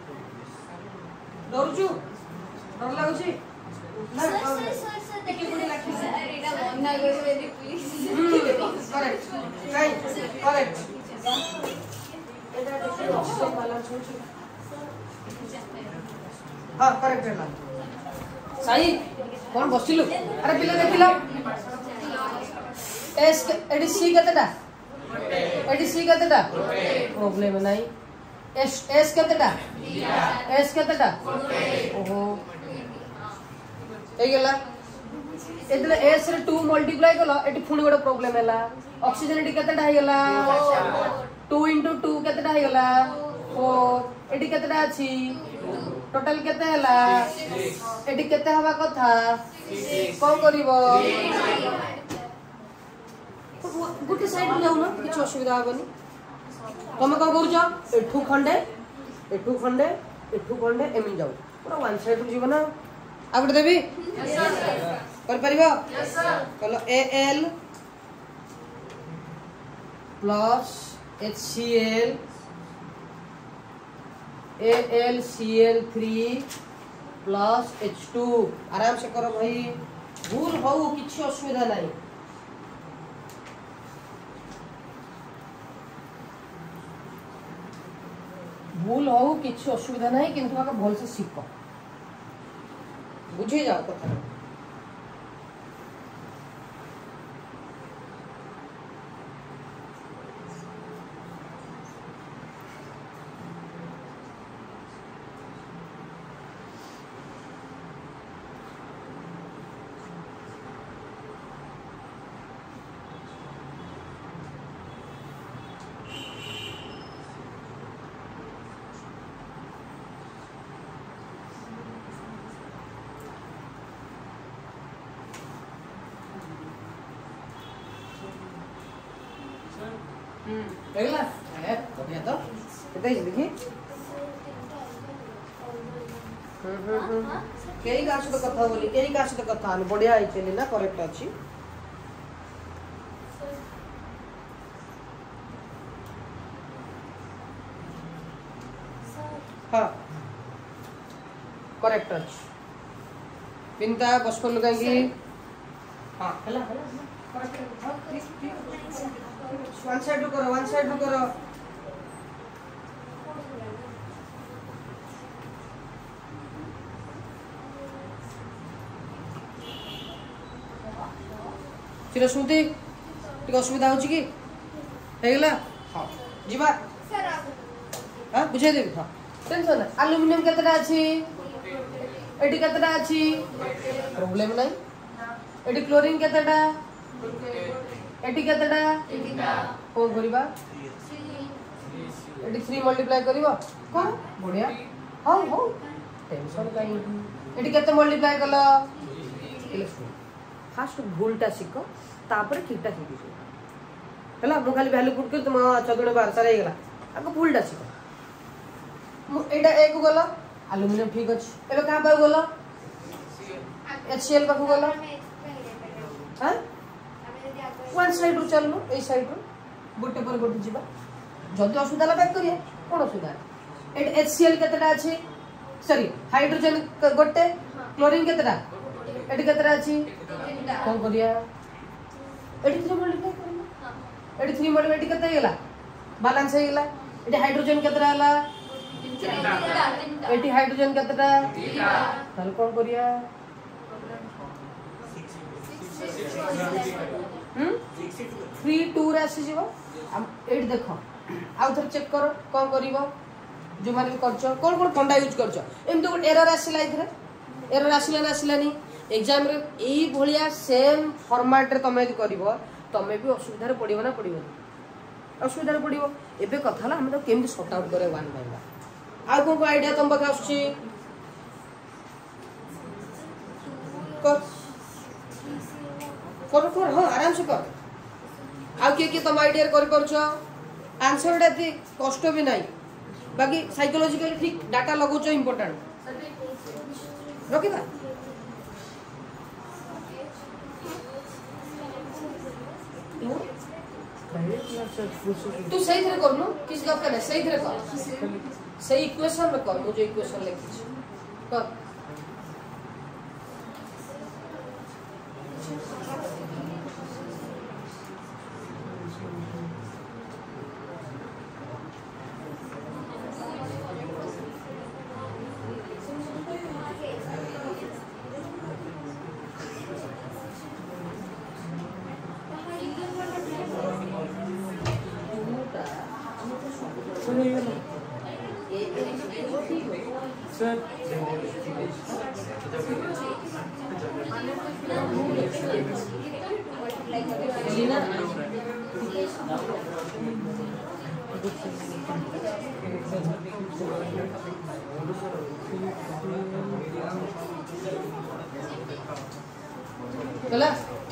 डरू छु डर लागु छी ना सर सर सर सर टिके कोडी लाखि अरे ना मना करे दे प्लीज करेक्ट राइट करेक्ट एटा देखि ऑक्सीजन बैलेंस हो छी हां करेक्ट है सही कौन बसिलु अरे पिला देखिलो एस एडी सी कतेटा एडी सी कतेटा प्रॉब्लम नाही एस एस कतेटा एस कतेटा ओहो ए गेला एतले एस रे टू मल्टीप्लाई कलो एटी फुणी गोटे प्रॉब्लम हैला ऑक्सीजन एटी कतेटा हे गेला टू into टू कतेटा हे गेला फोर एटी कतेटा अछि टोटल केते हला एटी केते हवा कथा कोन करिवो गुटी साइड जाऊ ना किछ असुविधा होबनी तमे को करूछ एठू खंडे एठू खंडे एठू खंडे एमिन जाऊ पूरा वन साइड जीव ना आगड देबी यस सर कर परिबो यस सर चलो A L plus H C L A L C L three plus H two आराम से करो भाई भूल हो किसी असुविधा नहीं भूल हो किसी असुविधा नहीं किंतु आगे भल से शिख बुझे जाओ कथा देखला ए बढ़िया तो एते ही देखी हम्म हम्म केई का से कथा बोली केई का से कथा बढ़िया आई चली ना करेक्ट अछि हां करेक्ट अछि पिंता बसपल कागी हां हला हला करेक्ट हां ठीक ठीक वन साइड टू करो वन साइड टू करो चिरस्मृति टिक असुविधा होची की हे गेला हां जीवा सर हां बुझाई देबी हां टेंशन है एल्युमिनियम केतरा अछि एडी केतरा अछि प्रॉब्लम नै एडी क्लोरीन केतरा एटी केतटा कोन करिबा एटी थ्री मल्टीप्लाई करिवो कोन बढ़िया हां हो टेंशन काई एटी केते मल्टीप्लाई कलो फास्ट भूलटा सिको तापर ठीकटा सिखि हला मु खाली वैल्यू पुट कर तुम चदुणे बार सारा हे गेला आको भूलटा सिको मु एटा एक गलो एल्युमिनियम ठीक अछि एबे का पाउ गलो एचसीएल पाखु गला हां वन साइड रु चलनु ए साइड रु गोटे पर गोटे जीवा जदी असुविधा ला बैक करिया कोन असुविधा एट एचसीएल केतटा अछि सॉरी हाइड्रोजन गोटे क्लोरीन केतटा एट केतटा अछि कोन करिया एटी थ्री मल्टीप्लाई करना एटी थ्री मल्टीप्लाई एटी केते गेला बैलेंस हे गेला एटी हाइड्रोजन केतटा हला एटी हाइड्रोजन केतटा ताल कोन करिया हम थ्री टू रे आसी जीवो एट देखो आउ थर चेक करो कोन करिवो जो माने करछो कोन कोन फंडा यूज करछो एम तो एरर आसीला इथरे एरर आसीला ना आसीलानी एग्जाम रे एई भलिया सेम फॉर्मेट रे तमे करिवो तमे भी असुविधा रे पडिवो ना पडिवो असुविधा रे पडिवो एबे कथाला हम तो केमि सॉर्ट आउट करे वन बाय वन आ को आईडिया तम पाखे आछी कर कर कर हां आराम से कर आ के के तम आईडिया कर परछो आंसर डे कष्ट भी नहीं बाकी साइकोलॉजिकली ठीक डाटा लगोचो इंपोर्टेंट रखिबा तू सही तरह करनु किस दरकार है सही तरह कर सही इक्वेशन में कर मुझे इक्वेशन लिखी कर सर लीना चला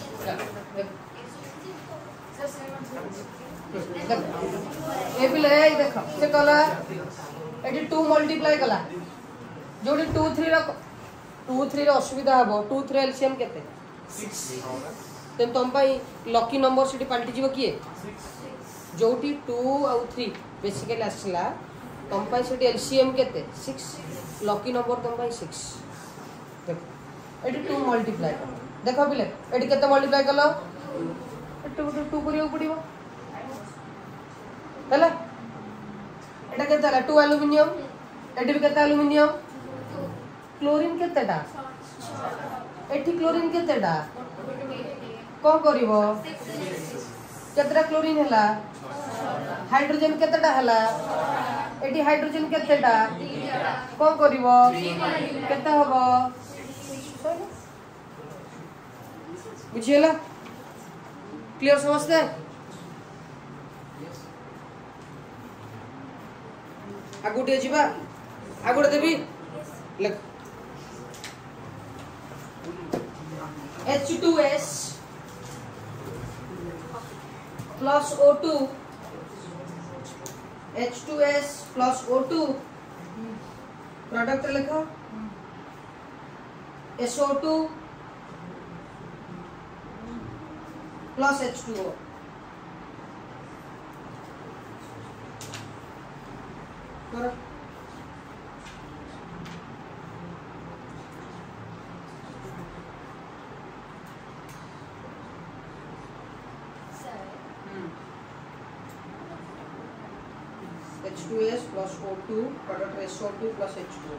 ए पिले देख से कला एटी टू मल्टीप्लाई कला जोडी टू थ्री रो टू थ्री रो असुविधा हबो टू थ्री एलसीएम केते सिक्स तेन तम पाई लकी नंबर सिटी पलटी जीवो किए जोटी टू आउ थ्री बेसिकली आसला तम पाई सिटी एलसीएम केते सिक्स लकी नंबर तम पाई सिक्स देख एटी टू मल्टीप्लाई कर देखो पिले एटी केते मल्टीप्लाई कलो टू टू करियो पड़िबो हला एटा केते हला टू एल्युमिनियम एटी भी केते एल्युमिनियम क्लोरीन केतेटा एटी क्लोरीन केतेटा कोन करिवो केतेटा क्लोरीन हला हाइड्रोजन केतेटा हला एटी हाइड्रोजन केतेटा कोन करिवो केते हबो बुझियला क्लियर समझते आगुटे जीवा आगुटे देबी लग H two S plus O two H two S plus O two product लिखो S O two plus H two O करो H two S plus O two product S O two plus H two O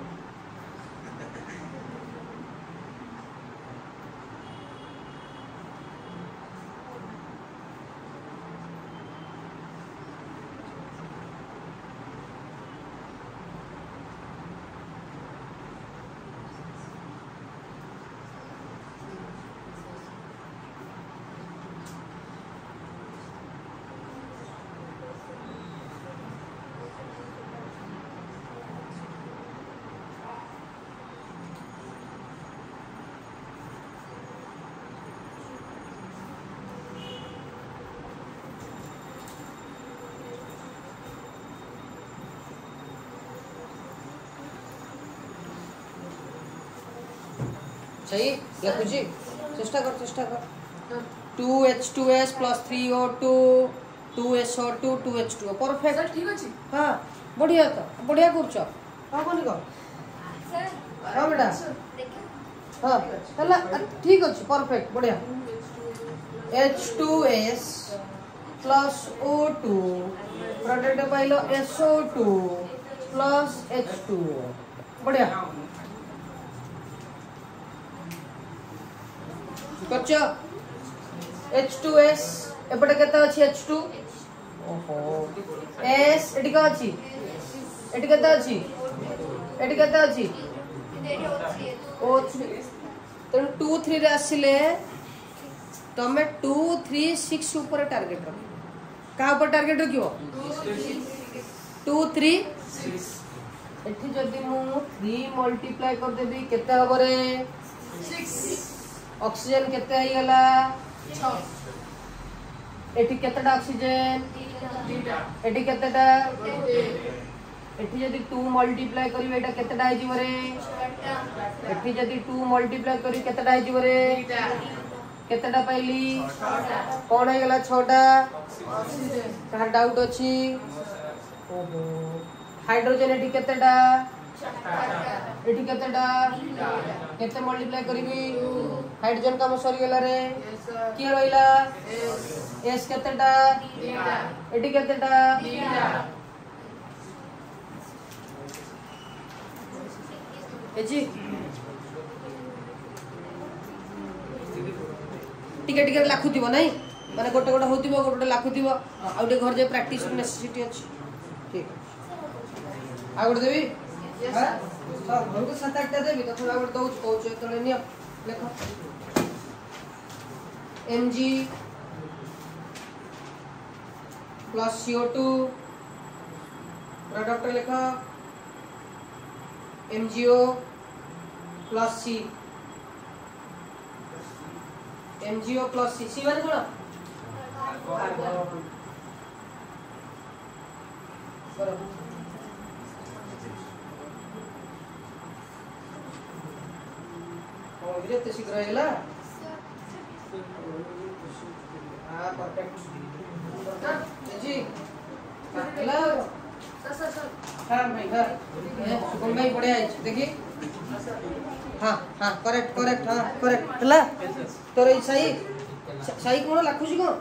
सही लिखुची चेष्टा कर चेष्टा कर two H two S plus three O two two S O two two H two perfect ठीक अछि हाँ बढ़िया तो बढ़िया करछ हाँ कोनी को सर हाँ बेटा देखिए हाँ हला ठीक अछि परफेक्ट बढ़िया H two S plus O two product पाइलो S O two plus H two बढ़िया करछ एच टू एस एपटे केते अछि एच टू ओहो एस एटी का अछि एटी केते अछि एटी केते अछि देरी होछि ओ थ्री तेणु टू थ्री रे आसिले तमे टू थ्री सिक्स ऊपर टार्गेट रख का ऊपर टार्गेट रखियो टू थ्री एठी जदी मु थ्री मल्टीप्लाई कर देबी केते हबो रे सिक्स ऑक्सीजन केते आइ गला छह एठी केतेटा ऑक्सीजन दीटा एठी केतेटा गोटे एठी जदी टू मल्टीप्लाई करी एटा केतेटा आइ जिवो रे एठी जदी टू मल्टीप्लाई करी केतेटा आइ जिवो रे दीटा केतेटा पाइली छटा कोन आइ गला छटा ऑक्सीजन कहार डाउट अछि ओहो हाइड्रोजन एठी केतेटा एठी केतेटा केते मल्टीप्लाई करबी हाइड्रोजन काम सरी गेला रे यस सर की रहिला एस एस केतेटा दीटा एठी केतेटा दीटा एजी टिके टिके लाखुथिबो नै माने गोटे गोटे होतिबो गोटे गोटे लाखुथिबो आ गोटे घर जे प्रैक्टिस नेसेसिटी अछि ठीक आ गोटे देबी यस हां सर सर घर को सात आठ देबी तो थोड़ा गोटे दउछ कहउछ तले नियो लेखो mg plus C O two product लेखो M G O plus C M G O plus C C माने कोन कार्बन करो ओ विरत शीघ्र हैला हां परफेक्ट जी हैला सर सर सर हां भाई हां सुकम भाई बढ़िया है देखी हाँ हाँ करेक्ट करेक्ट हाँ करेक्ट हैला तोर ई सही सही कोन लाखुची को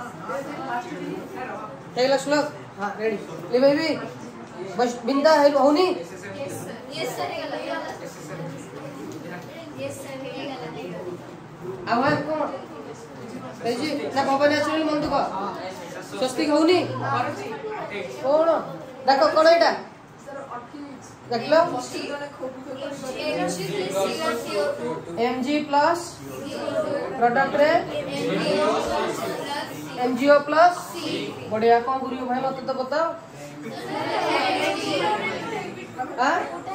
हैला श्लोक हाँ रेडी ले भाई भी बस बिंदा है होनी यस सर यस सर हे गला यस सर हे गला आवाज कोन तेजी ना बाबा नेचुरल मन दुको स्वस्तिक होनी कोन देखो कोन एटा सर अठीस देखलो ऑक्सीजन खोपु खोपु ए रशी C O two Mg plus product रे Mg O प्लस बढ़िया कौन गुरु भाई मत तो बताओ हां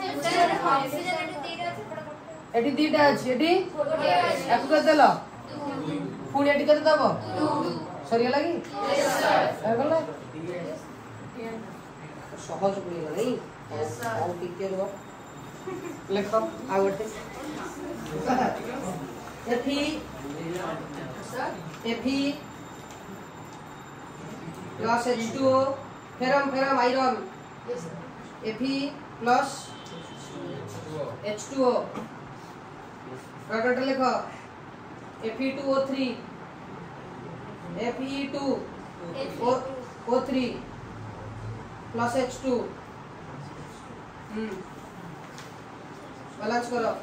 एटी दीटा अछि एटी एकु कर देलो पुणी एटी कर दबो सरिया लागी यस सर गला सहज बुलिला नै यस सर और टिके रो लेखो आगोटे F E sir F E plus H two O ferrum ferrum iron yes sir F E plus H two O product लिखो F E two O three F E two O three plus H two hmm balance करो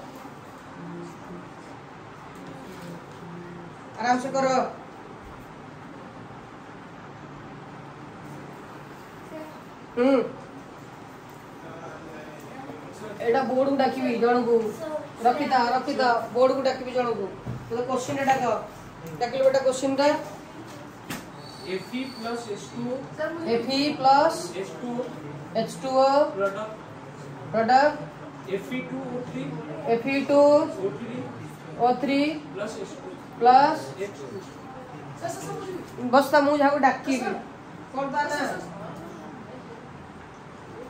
आराम से करो हम्म एटा बोर्ड को डाकिबी जण को रखिता रखिता बोर्ड को डाकिबी जण को तो क्वेश्चन एटा का डाकिलो बेटा क्वेश्चन टा Fe plus H two O sir मुझे Fe plus H two O H two O product product Fe two O three Fe two O three O three plus H two plus H two sir sir sir मुझे बस्ता मुझे को डाकिबी करदा ना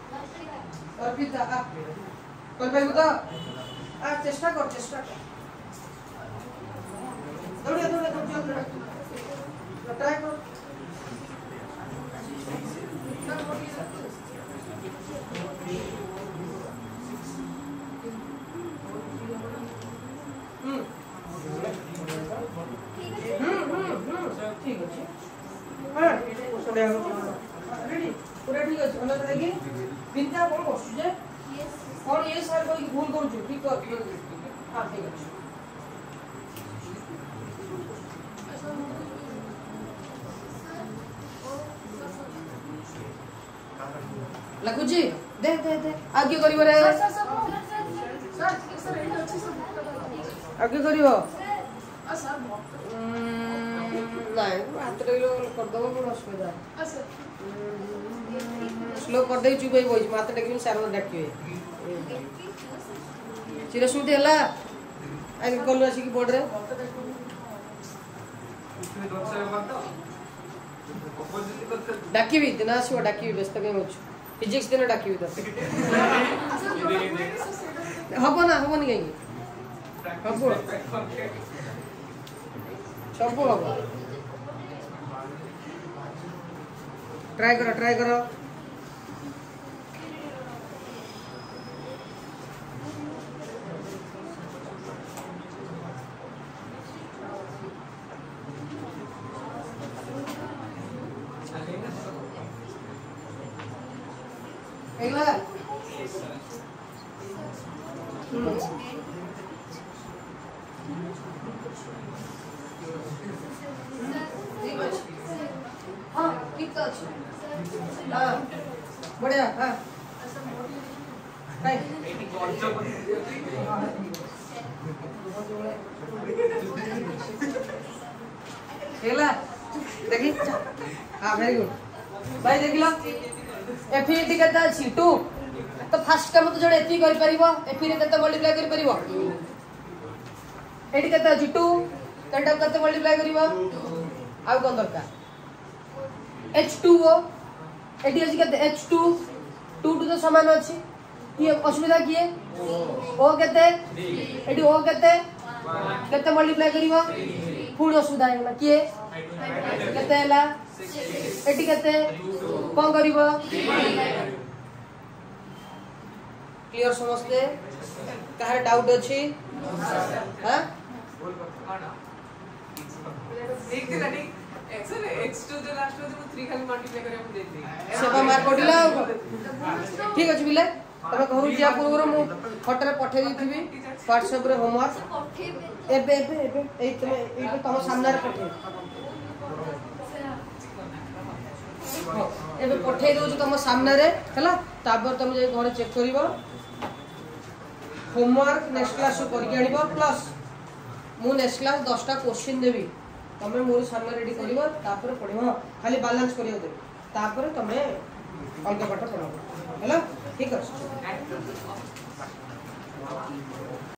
अर्पिता आ कर भाई बता आ चेष्टा कर चेष्टा कर दौड़े दौड़े दौड़े ट्राई करो हम्म ठीक अच्छे हाँ रेडी पूरा ठीक अच्छे अनंत देखी बिंदा कौन बसुचे कौन ये सार कोई भूल करूँ ठीक कर हाँ ठीक अच्छे लगुची दे दे दे आगे करिवो रे sir sir sir sir and अच्छे से आगे करिवो आ सर बहुत नहीं हाथ रे कर दबो कोन असुविधा आ सर स्लो कर दे चुप होई माथ टेकिन सार डाकिवे चिरस्मृति हला आगे कलु आसी की बोर्ड रे डाकिवी दिन आसीबो डाकिवी व्यस्त के मुछ फिजिक्स दिन डाकिवी तो हबो ना हबो नहीं कहीं हबो सब हबो ट्राई करो ट्राई करो एला हाँ ठीक तो अच्छे हाँ बढ़िया हाँ एला देखी हाँ वेरी गुड भाई देख लो एफी एटी केते अछि टू तो फर्स्ट काम तो जड़े एती कर परिबो एफी रे केते मल्टीप्लाई कर परिबो एटी केते अछि टू केटा केते मल्टीप्लाई करिबो आ कोन दरकार एच टू ओ एटी अछि केते एच टू टू टू तो समान अछि की असुविधा किए ओ केते एटी ओ केते केते मल्टीप्लाई करिबो पूर्ण असुविधा है किए केते हला एटी केते कौन करिबो क्लियर समझते काहे डाउट अछि हां एक दिन अडी एक्स एक्स टू जो लास्ट में थ्री खाली मल्टीप्लाई करे हम देख दे सेवा मार कोडिला ठीक अछि बिले तमे घर जिया पूर्व मु फोटो रे पठे दिथिबी व्हाट्सएप रे होमवर्क एबे एबे एबे एई तमे एई तम सामने रे पठे एबे पठे दउ तम सामने रे हला तापर तमे जे घर चेक करिवो होमवर्क नेक्स्ट क्लास से करके आनिबो प्लस मु नेक्स्ट क्लास दस टा क्वेश्चन देबी तमे मोर सामने रेडी करिवो तापर पढिबो खाली बैलेंस करियो दे तापर तमे अलग पाठ पढो हला ठीक अछि